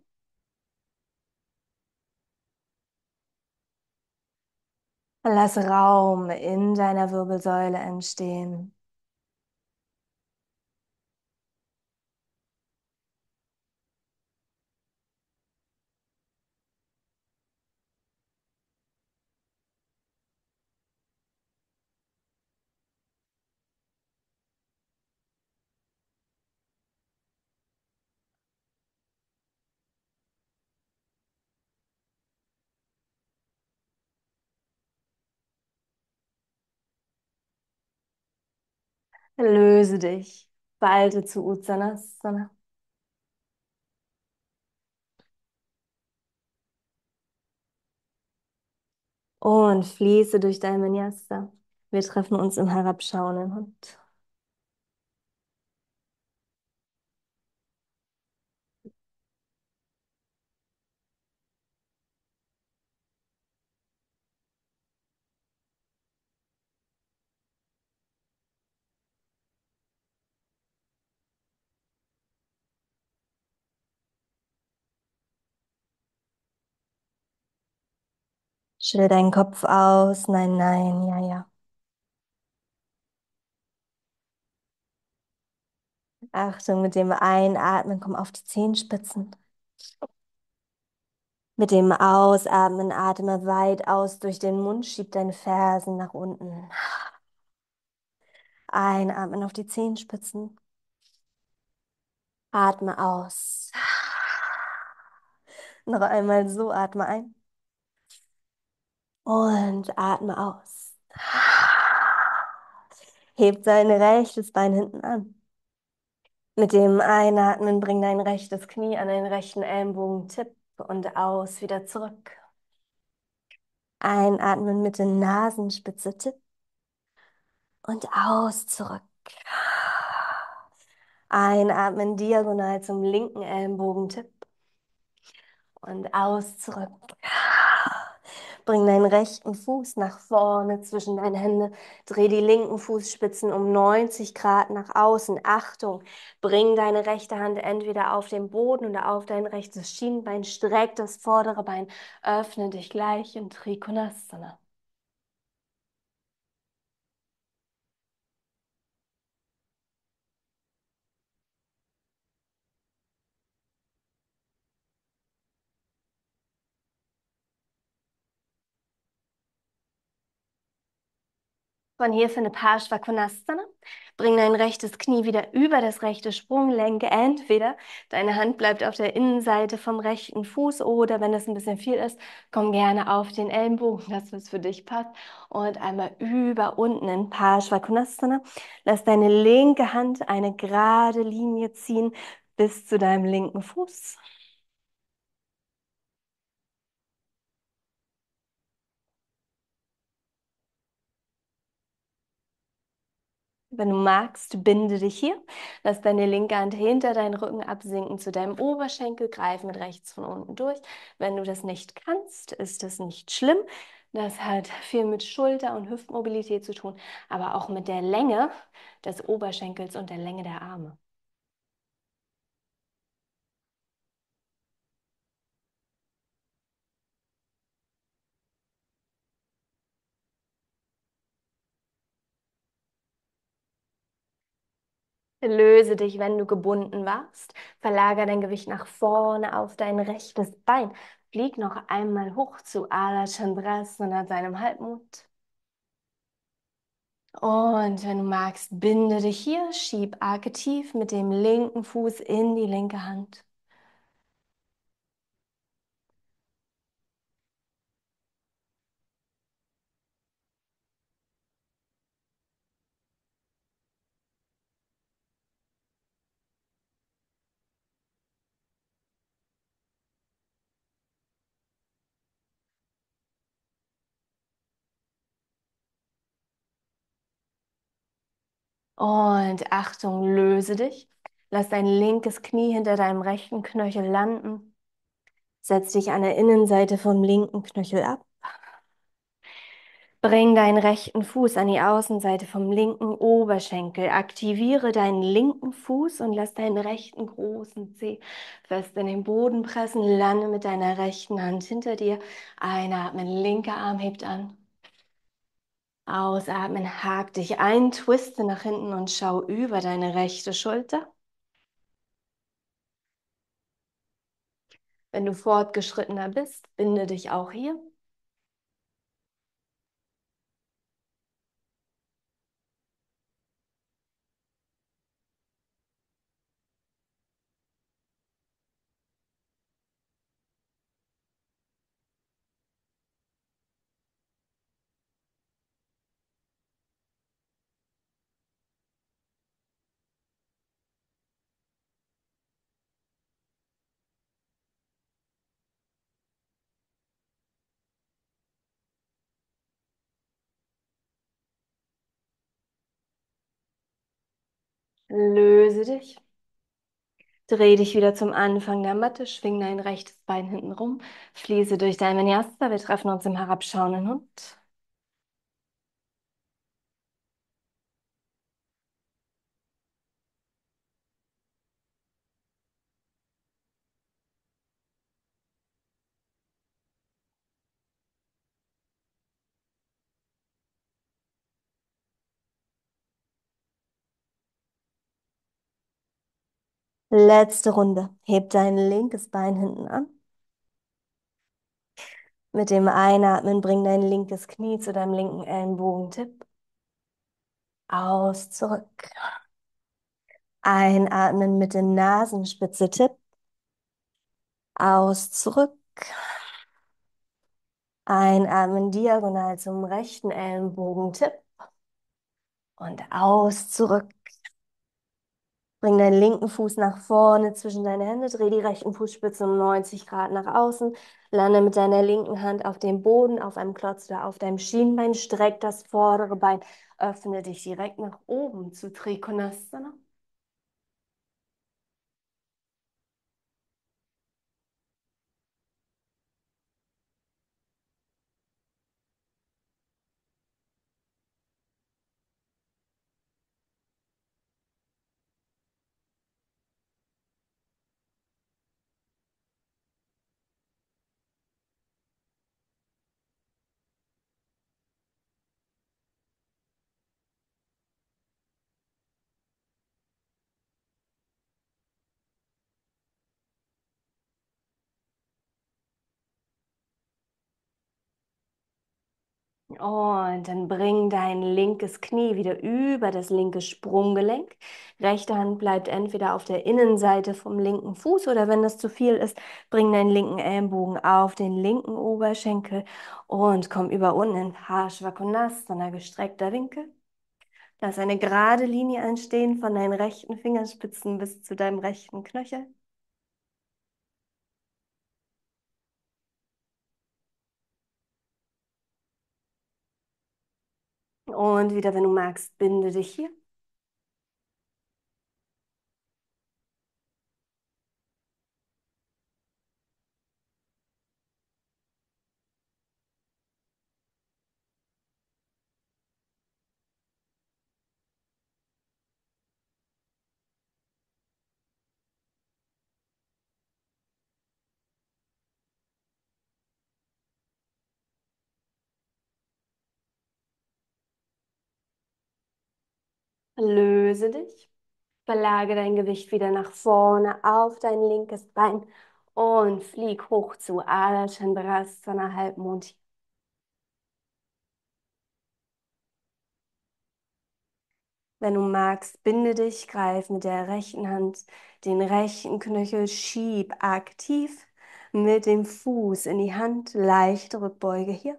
Lass Raum in deiner Wirbelsäule entstehen. Löse dich. Falte zu Uttanasana. Und fließe durch dein Vinyasa. Wir treffen uns im herabschauenden Hund. Schüttel deinen Kopf aus. Nein, nein, ja, ja. Achtung, mit dem Einatmen komm auf die Zehenspitzen. Mit dem Ausatmen atme weit aus durch den Mund, schieb deine Fersen nach unten. Einatmen auf die Zehenspitzen. Atme aus. Noch einmal so, atme ein. Und atme aus. Heb dein rechtes Bein hinten an. Mit dem Einatmen bring dein rechtes Knie an den rechten Ellenbogen, tipp und aus, wieder zurück. Einatmen mit der Nasenspitze, tipp und aus, zurück. Einatmen diagonal zum linken Ellenbogen, tipp und aus, zurück. Bring deinen rechten Fuß nach vorne zwischen deine Hände. Dreh die linken Fußspitzen um neunzig Grad nach außen. Achtung, bring deine rechte Hand entweder auf den Boden oder auf dein rechtes Schienbein. Streck das vordere Bein. Öffne dich gleich in Trikonasana. Von hier finde Parshvakonasana. Bring dein rechtes Knie wieder über das rechte Sprunggelenk. Entweder deine Hand bleibt auf der Innenseite vom rechten Fuß oder wenn es ein bisschen viel ist, komm gerne auf den Ellenbogen, das was für dich passt. Und einmal über unten in Parshvakonasana. Lass deine linke Hand eine gerade Linie ziehen bis zu deinem linken Fuß. Wenn du magst, binde dich hier. Lass deine linke Hand hinter deinen Rücken absinken zu deinem Oberschenkel. Greif mit rechts von unten durch. Wenn du das nicht kannst, ist das nicht schlimm. Das hat viel mit Schulter- und Hüftmobilität zu tun, aber auch mit der Länge des Oberschenkels und der Länge der Arme. Löse dich, wenn du gebunden warst. Verlagere dein Gewicht nach vorne auf dein rechtes Bein. Flieg noch einmal hoch zu Ala Chandrasana, deinem Halbmond. Und wenn du magst, binde dich hier, schieb Arke tief mit dem linken Fuß in die linke Hand. Und Achtung, löse dich. Lass dein linkes Knie hinter deinem rechten Knöchel landen. Setz dich an der Innenseite vom linken Knöchel ab. Bring deinen rechten Fuß an die Außenseite vom linken Oberschenkel. Aktiviere deinen linken Fuß und lass deinen rechten großen Zeh fest in den Boden pressen. Lande mit deiner rechten Hand hinter dir. Einatmen, linker Arm hebt an. Ausatmen, hak dich ein, twiste nach hinten und schau über deine rechte Schulter. Wenn du fortgeschrittener bist, binde dich auch hier. Löse dich. Dreh dich wieder zum Anfang der Matte, schwing dein rechtes Bein hinten rum, fließe durch dein Vinyasa. Wir treffen uns im herabschauenden Hund. Letzte Runde. Heb dein linkes Bein hinten an. Mit dem Einatmen bring dein linkes Knie zu deinem linken Ellenbogentipp. Aus, zurück. Einatmen mit der Nasenspitze Tipp. Aus, zurück. Einatmen diagonal zum rechten Ellenbogentipp. Und aus, zurück. Bring deinen linken Fuß nach vorne zwischen deine Hände, dreh die rechten Fußspitzen um neunzig Grad nach außen, lande mit deiner linken Hand auf dem Boden, auf einem Klotz oder auf deinem Schienbein, streck das vordere Bein, öffne dich direkt nach oben zu Trikonasana. Und dann bring dein linkes Knie wieder über das linke Sprunggelenk. Rechte Hand bleibt entweder auf der Innenseite vom linken Fuß oder wenn das zu viel ist, bring deinen linken Ellenbogen auf den linken Oberschenkel und komm über unten in Parshvakonasana, gestreckter Winkel. Lass eine gerade Linie entstehen von deinen rechten Fingerspitzen bis zu deinem rechten Knöchel. Und wieder, wenn du magst, binde dich hier. Löse dich. Verlage dein Gewicht wieder nach vorne auf dein linkes Bein und flieg hoch zu Adho Chandrasana Halbmond. Wenn du magst, binde dich, greif mit der rechten Hand den rechten Knöchel, schieb aktiv mit dem Fuß in die Hand, leichte Rückbeuge hier.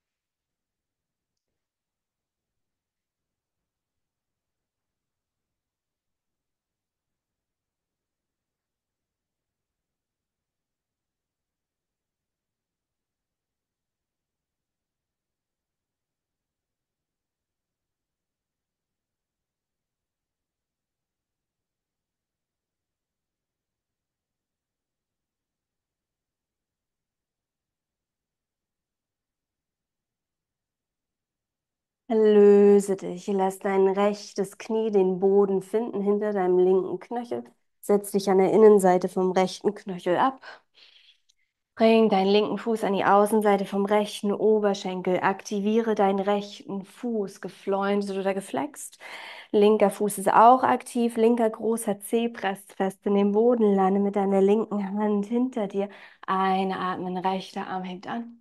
Löse dich, lass dein rechtes Knie den Boden finden hinter deinem linken Knöchel. Setz dich an der Innenseite vom rechten Knöchel ab. Bring deinen linken Fuß an die Außenseite vom rechten Oberschenkel. Aktiviere deinen rechten Fuß, gefleuntet oder geflext. Linker Fuß ist auch aktiv. Linker großer Zeh presst fest in den Boden. Lande mit deiner linken Hand hinter dir. Einatmen, rechter Arm hebt an.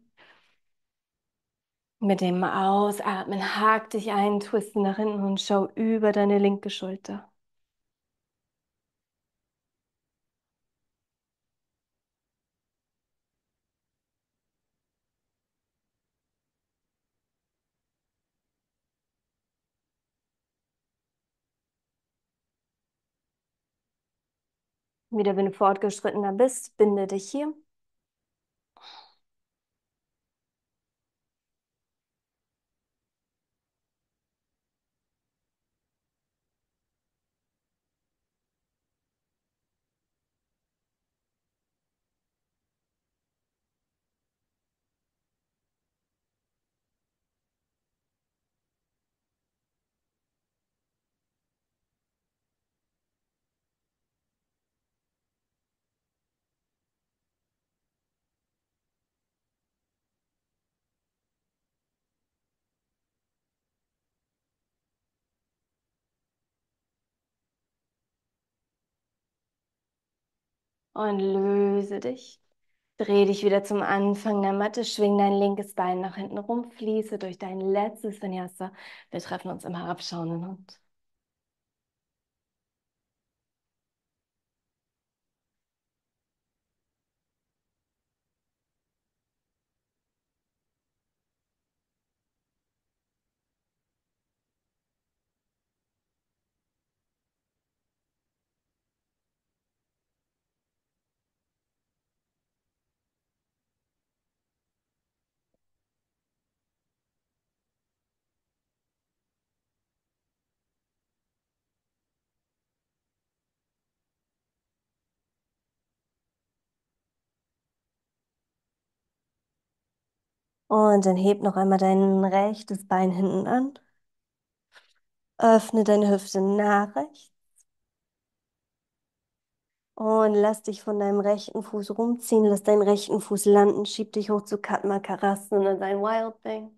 Mit dem Ausatmen hak dich ein, twiste nach hinten und schau über deine linke Schulter. Wieder, wenn du fortgeschrittener bist, binde dich hier. Und löse dich. Dreh dich wieder zum Anfang der Matte, schwing dein linkes Bein nach hinten rum, fließe durch dein letztes Vinyasa. Wir treffen uns im herabschauenden Hund. Und dann heb noch einmal dein rechtes Bein hinten an. Öffne deine Hüfte nach rechts. Und lass dich von deinem rechten Fuß rumziehen. Lass deinen rechten Fuß landen. Schieb dich hoch zu Padma Karasana, dein Wild Thing.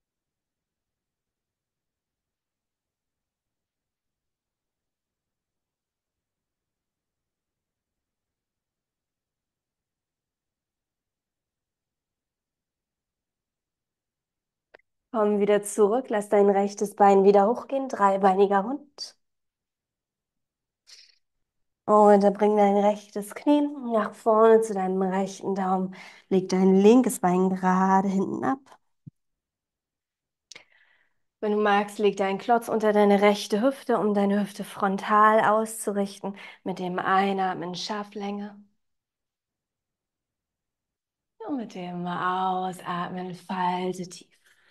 Komm wieder zurück. Lass dein rechtes Bein wieder hochgehen. Dreibeiniger Hund. Und dann bring dein rechtes Knie nach vorne zu deinem rechten Daumen. Leg dein linkes Bein gerade hinten ab. Wenn du magst, leg deinen Klotz unter deine rechte Hüfte, um deine Hüfte frontal auszurichten. Mit dem Einatmen Schafflänge. Und mit dem Ausatmen falte tief.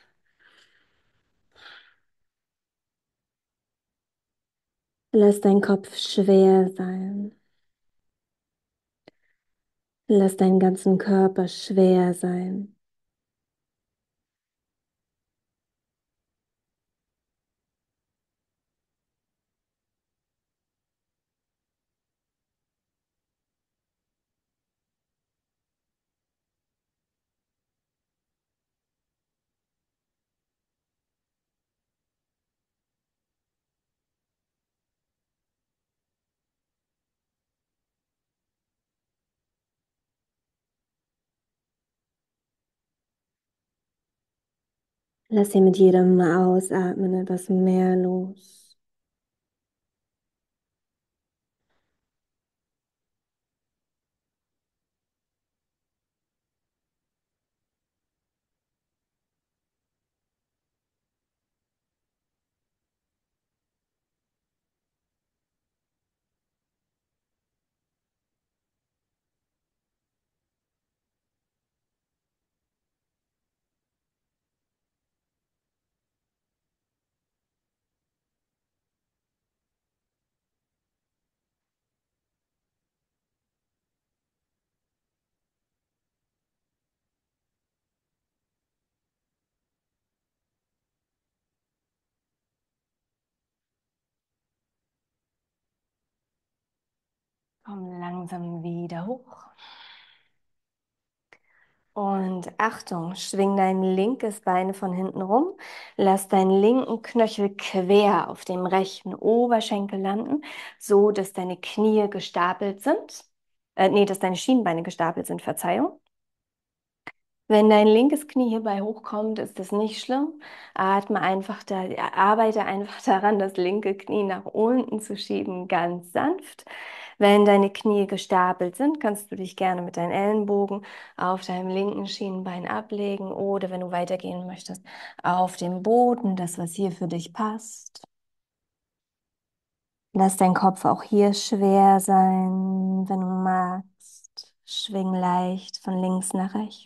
Lass dein Kopf schwer sein. Lass deinen ganzen Körper schwer sein. Lass hier mit jedem Ausatmen etwas mehr los. Komm langsam wieder hoch. Und Achtung, schwing dein linkes Bein von hinten rum. Lass deinen linken Knöchel quer auf dem rechten Oberschenkel landen, so dass deine Knie gestapelt sind. Äh, nee, dass deine Schienbeine gestapelt sind, Verzeihung. Wenn dein linkes Knie hierbei hochkommt, ist das nicht schlimm. Atme einfach da, arbeite einfach daran, das linke Knie nach unten zu schieben, ganz sanft. Wenn deine Knie gestapelt sind, kannst du dich gerne mit deinen Ellenbogen auf deinem linken Schienbein ablegen oder wenn du weitergehen möchtest, auf dem Boden, das, was hier für dich passt. Lass dein Kopf auch hier schwer sein, wenn du magst. Schwing leicht von links nach rechts.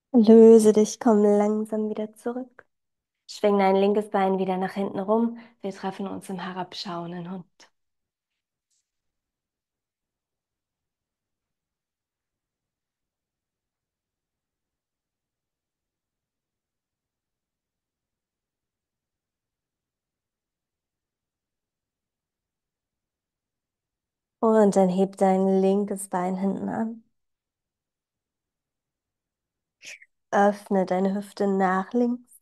Löse dich, komm langsam wieder zurück. Schwing dein linkes Bein wieder nach hinten rum. Wir treffen uns im herabschauenden Hund. Und dann heb dein linkes Bein hinten an. Öffne deine Hüfte nach links.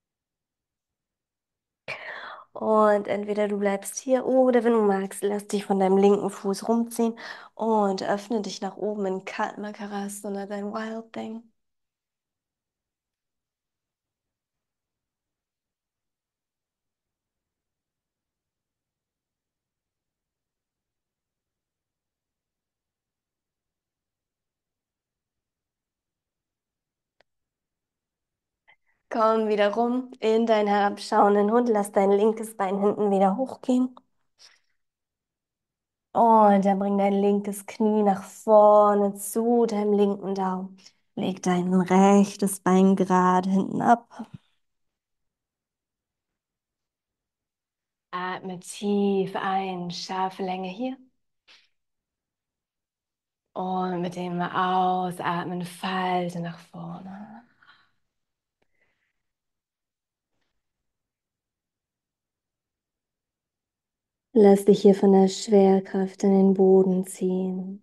Und entweder du bleibst hier oder wenn du magst, lass dich von deinem linken Fuß rumziehen und öffne dich nach oben in Kaltmakaras oder dein Wild Thing. Komm wieder rum in deinen herabschauenden Hund. Lass dein linkes Bein hinten wieder hochgehen. Und dann bring dein linkes Knie nach vorne zu deinem linken Daumen. Leg dein rechtes Bein gerade hinten ab. Atme tief ein, scharfe Länge hier. Und mit dem Ausatmen falte nach vorne. Lass dich hier von der Schwerkraft in den Boden ziehen.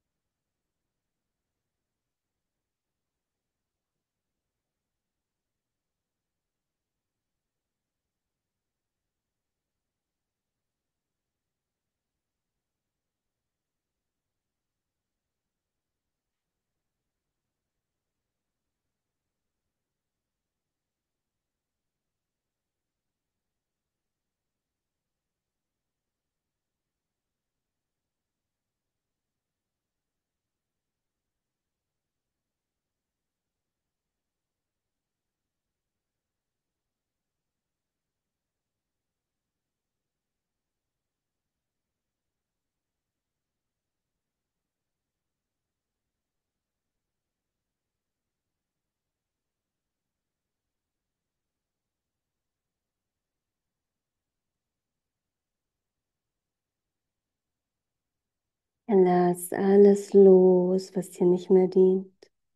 Lass alles los, was dir nicht mehr dient.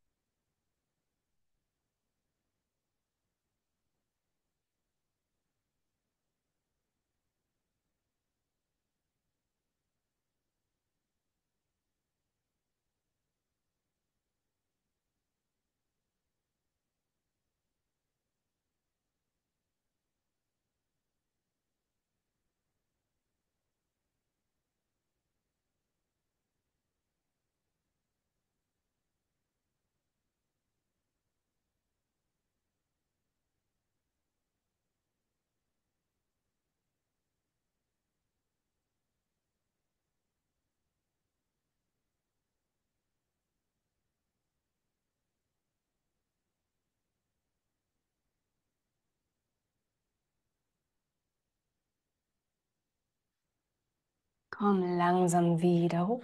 Komm langsam wieder hoch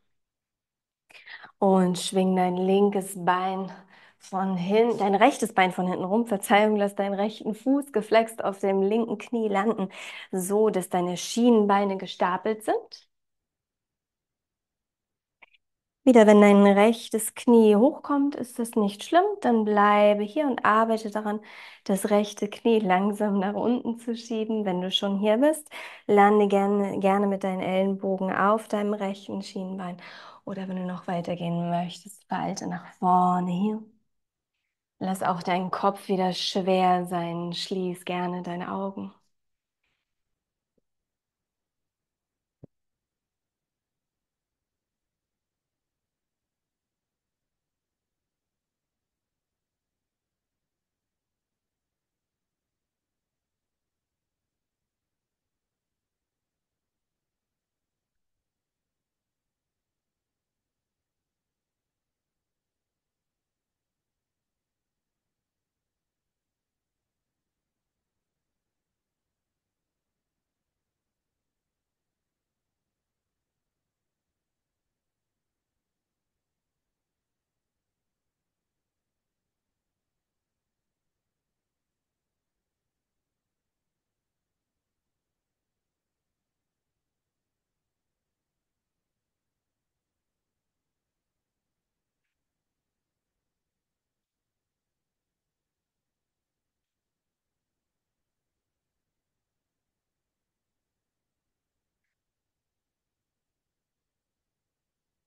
und schwing dein linkes Bein von hinten, dein rechtes Bein von hinten rum. Verzeihung, lass deinen rechten Fuß geflext auf dem linken Knie landen, so dass deine Schienenbeine gestapelt sind. Wieder, wenn dein rechtes Knie hochkommt, ist das nicht schlimm. Dann bleibe hier und arbeite daran, das rechte Knie langsam nach unten zu schieben. Wenn du schon hier bist, lande gerne, gerne mit deinen Ellenbogen auf deinem rechten Schienbein. Oder wenn du noch weitergehen möchtest, falte nach vorne hier. Lass auch deinen Kopf wieder schwer sein. Schließ gerne deine Augen.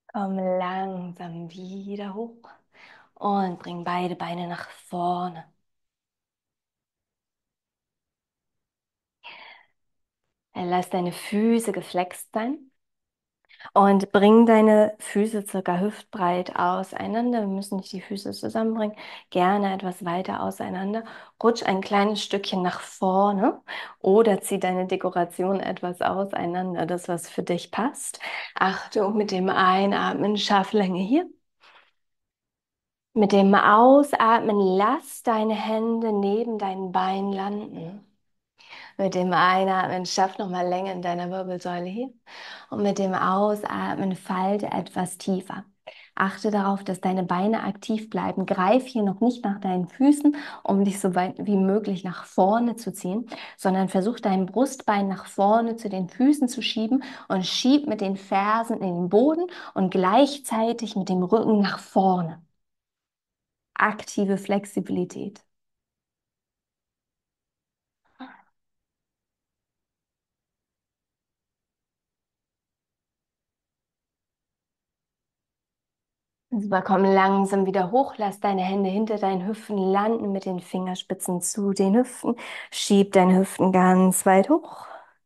Komm langsam wieder hoch und bring beide Beine nach vorne. Lass deine Füße geflext sein und bring deine Füße circa hüftbreit auseinander. Wir müssen nicht die Füße zusammenbringen, gerne etwas weiter auseinander. Rutsch ein kleines Stückchen nach vorne oder zieh deine Dekoration etwas auseinander, das was für dich passt. Achtung, mit dem Einatmen, Schafflänge hier. Mit dem Ausatmen lass deine Hände neben deinen Beinen landen. Mit dem Einatmen schaff nochmal Länge in deiner Wirbelsäule hier. Und mit dem Ausatmen falte etwas tiefer. Achte darauf, dass deine Beine aktiv bleiben. Greif hier noch nicht nach deinen Füßen, um dich so weit wie möglich nach vorne zu ziehen, sondern versuch dein Brustbein nach vorne zu den Füßen zu schieben und schieb mit den Fersen in den Boden und gleichzeitig mit dem Rücken nach vorne. Aktive Flexibilität. Super, komm langsam wieder hoch. Lass deine Hände hinter deinen Hüften landen mit den Fingerspitzen zu den Hüften. Schieb deine Hüften ganz weit hoch.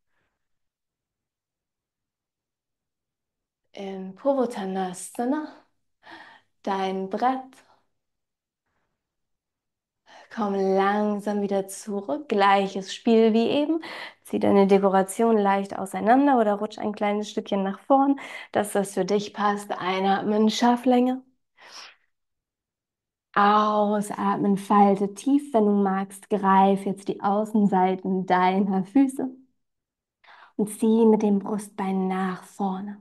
In Purvottanasana, dein Brett. Komm langsam wieder zurück. Gleiches Spiel wie eben. Zieh deine Dekoration leicht auseinander oder rutsch ein kleines Stückchen nach vorn, dass das für dich passt. Einatmen, Schafflänge. Ausatmen, falte tief, wenn du magst. Greif jetzt die Außenseiten deiner Füße und zieh mit dem Brustbein nach vorne.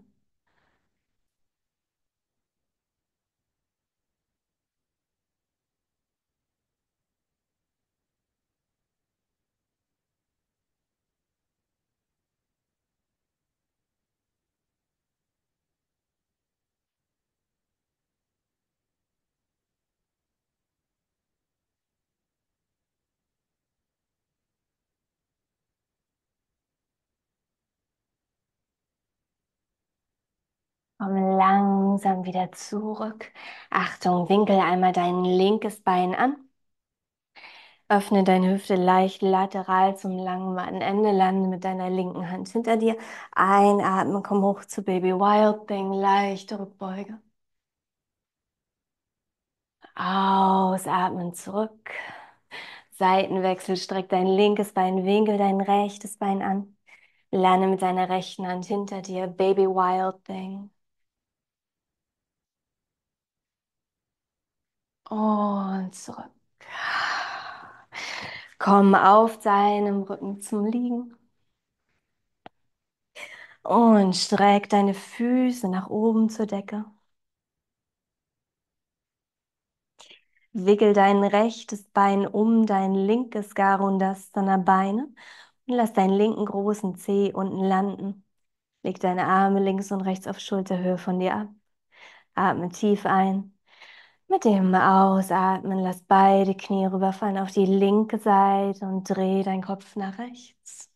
Komm langsam wieder zurück. Achtung, winkel einmal dein linkes Bein an. Öffne deine Hüfte leicht lateral zum langen Mattenende. Lande mit deiner linken Hand hinter dir. Einatmen, komm hoch zu Baby Wild Thing. Leichte Rückbeuge. Ausatmen zurück. Seitenwechsel, streck dein linkes Bein, winkel dein rechtes Bein an. Lande mit deiner rechten Hand hinter dir. Baby Wild Thing. Und zurück. Komm auf deinem Rücken zum Liegen. Und streck deine Füße nach oben zur Decke. Wickel dein rechtes Bein um dein linkes Garudasana Beine und lass deinen linken großen Zeh unten landen. Leg deine Arme links und rechts auf Schulterhöhe von dir ab. Atme tief ein. Mit dem Ausatmen lass beide Knie rüberfallen auf die linke Seite und dreh deinen Kopf nach rechts.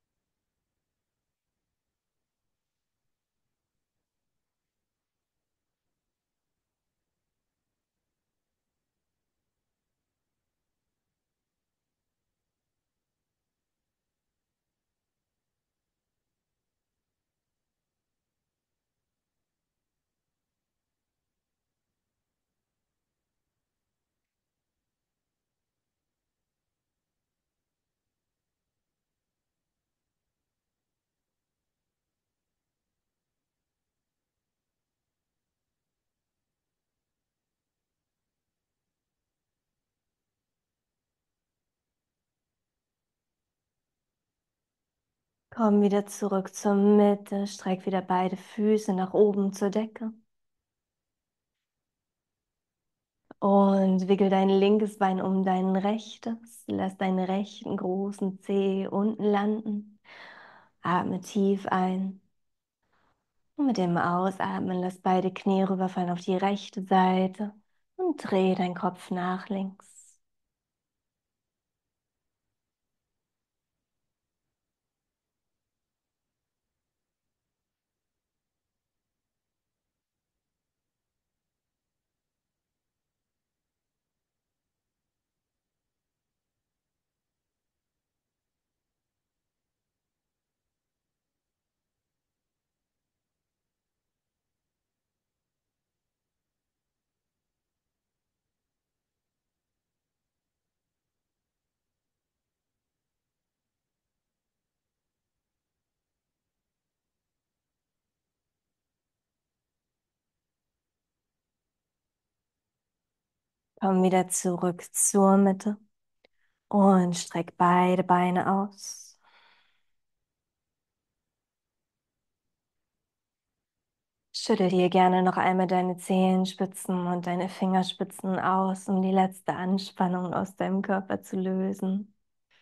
Komm wieder zurück zur Mitte, streck wieder beide Füße nach oben zur Decke. Und wickel dein linkes Bein um dein rechtes. Lass deinen rechten großen Zeh unten landen. Atme tief ein. Und mit dem Ausatmen lass beide Knie rüberfallen auf die rechte Seite und dreh deinen Kopf nach links. Komm wieder zurück zur Mitte und streck beide Beine aus. Schüttel dir gerne noch einmal deine Zehenspitzen und deine Fingerspitzen aus, um die letzte Anspannung aus deinem Körper zu lösen.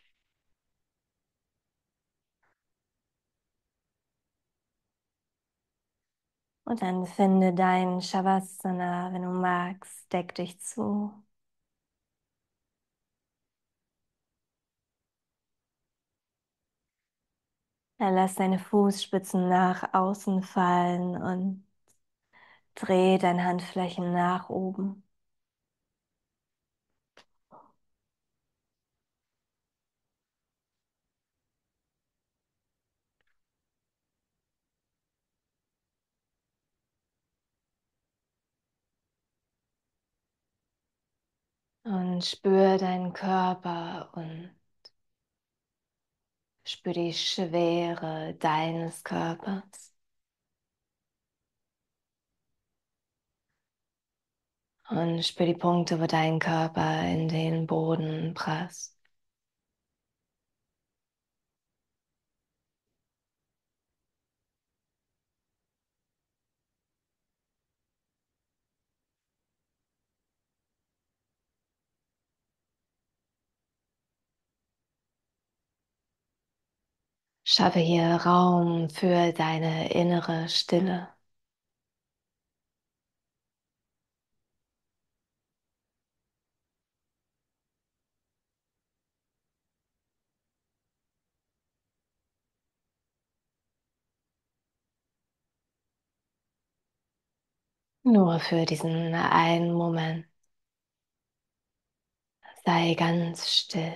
Und dann finde deinen Shavasana, wenn du magst, deck dich zu. Dann lass deine Fußspitzen nach außen fallen und dreh deine Handflächen nach oben. Und spür deinen Körper und spür die Schwere deines Körpers. Und spür die Punkte, wo dein Körper in den Boden presst. Schaffe hier Raum für deine innere Stille. Nur für diesen einen Moment. Sei ganz still.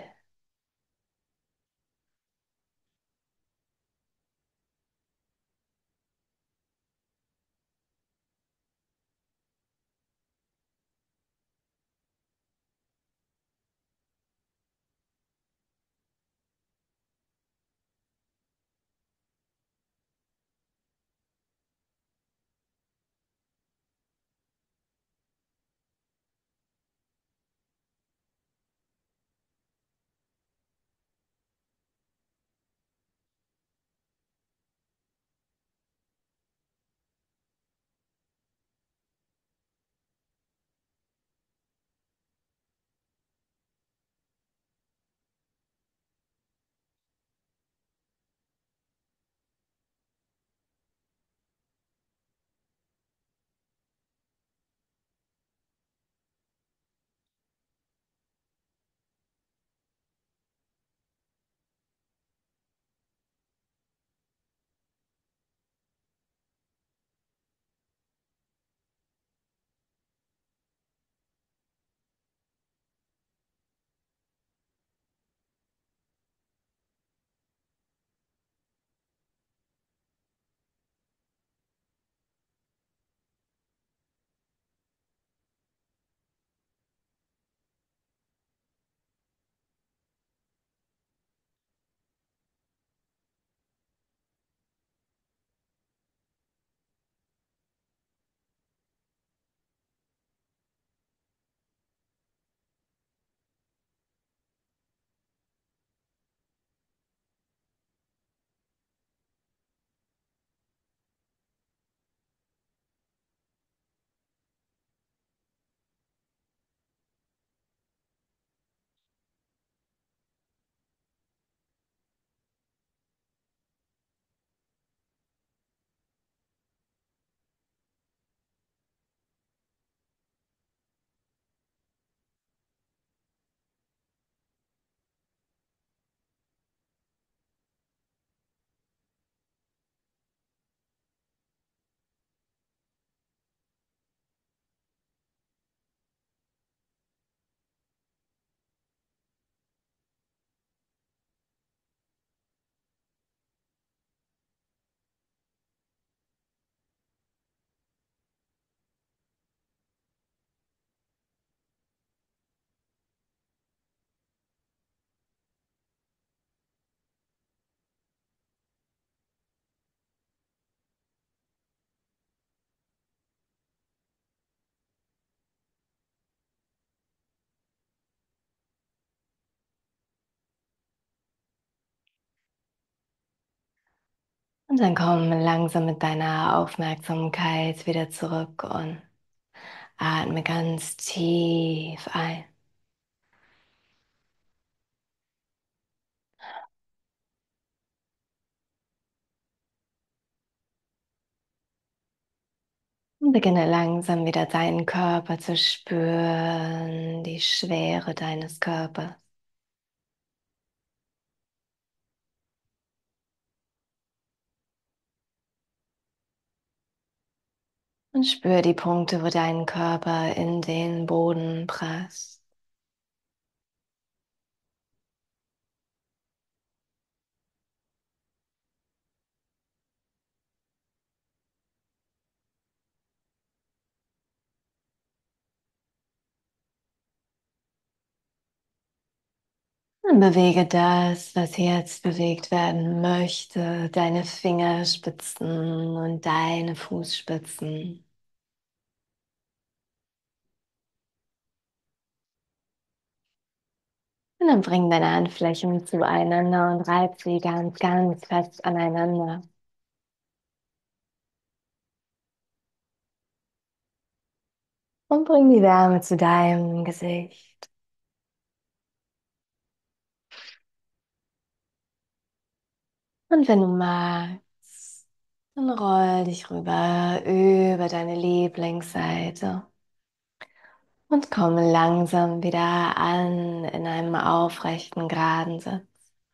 Und dann komm langsam mit deiner Aufmerksamkeit wieder zurück und atme ganz tief ein. Und beginne langsam wieder deinen Körper zu spüren, die Schwere deines Körpers. Und spür die Punkte, wo dein Körper in den Boden presst. Und bewege das, was jetzt bewegt werden möchte, deine Fingerspitzen und deine Fußspitzen. Und dann bring deine Handflächen zueinander und reib sie ganz, ganz fest aneinander. Und bring die Wärme zu deinem Gesicht. Und wenn du magst, dann roll dich rüber über deine Lieblingsseite und komm langsam wieder an in einem aufrechten, geraden Sitz.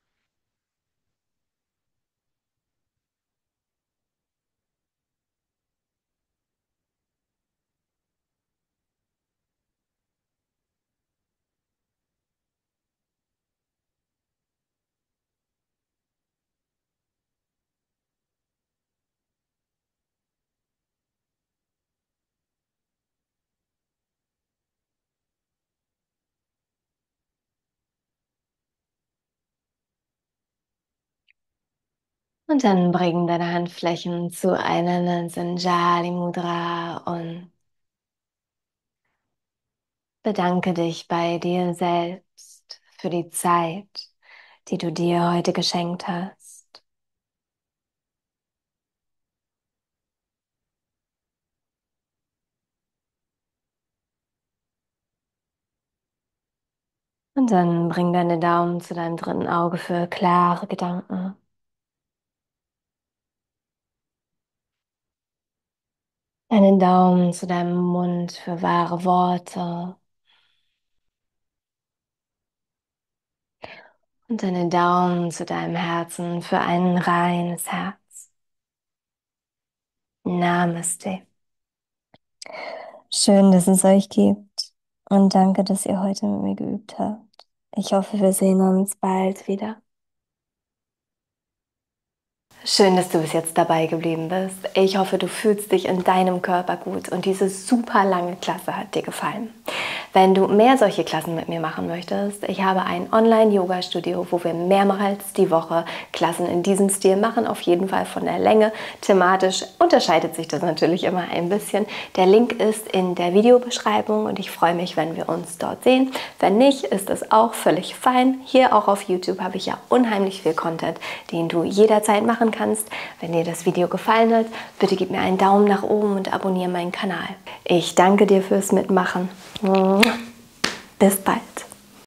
Und dann bring deine Handflächen zueinander in Sanjali Mudra und bedanke dich bei dir selbst für die Zeit, die du dir heute geschenkt hast. Und dann bring deine Daumen zu deinem dritten Auge für klare Gedanken. Deinen Daumen zu deinem Mund für wahre Worte. Und deine Daumen zu deinem Herzen für ein reines Herz. Namaste. Schön, dass es euch gibt. Und danke, dass ihr heute mit mir geübt habt. Ich hoffe, wir sehen uns bald wieder. Schön, dass du bis jetzt dabei geblieben bist. Ich hoffe, du fühlst dich in deinem Körper gut und diese super lange Klasse hat dir gefallen. Wenn du mehr solche Klassen mit mir machen möchtest, ich habe ein Online-Yoga-Studio, wo wir mehrmals die Woche Klassen in diesem Stil machen, auf jeden Fall von der Länge. Thematisch unterscheidet sich das natürlich immer ein bisschen. Der Link ist in der Videobeschreibung und ich freue mich, wenn wir uns dort sehen. Wenn nicht, ist es auch völlig fein. Hier auch auf YouTube habe ich ja unheimlich viel Content, den du jederzeit machen kannst. Wenn dir das Video gefallen hat, bitte gib mir einen Daumen nach oben und abonniere meinen Kanal. Ich danke dir fürs Mitmachen. Bis bald.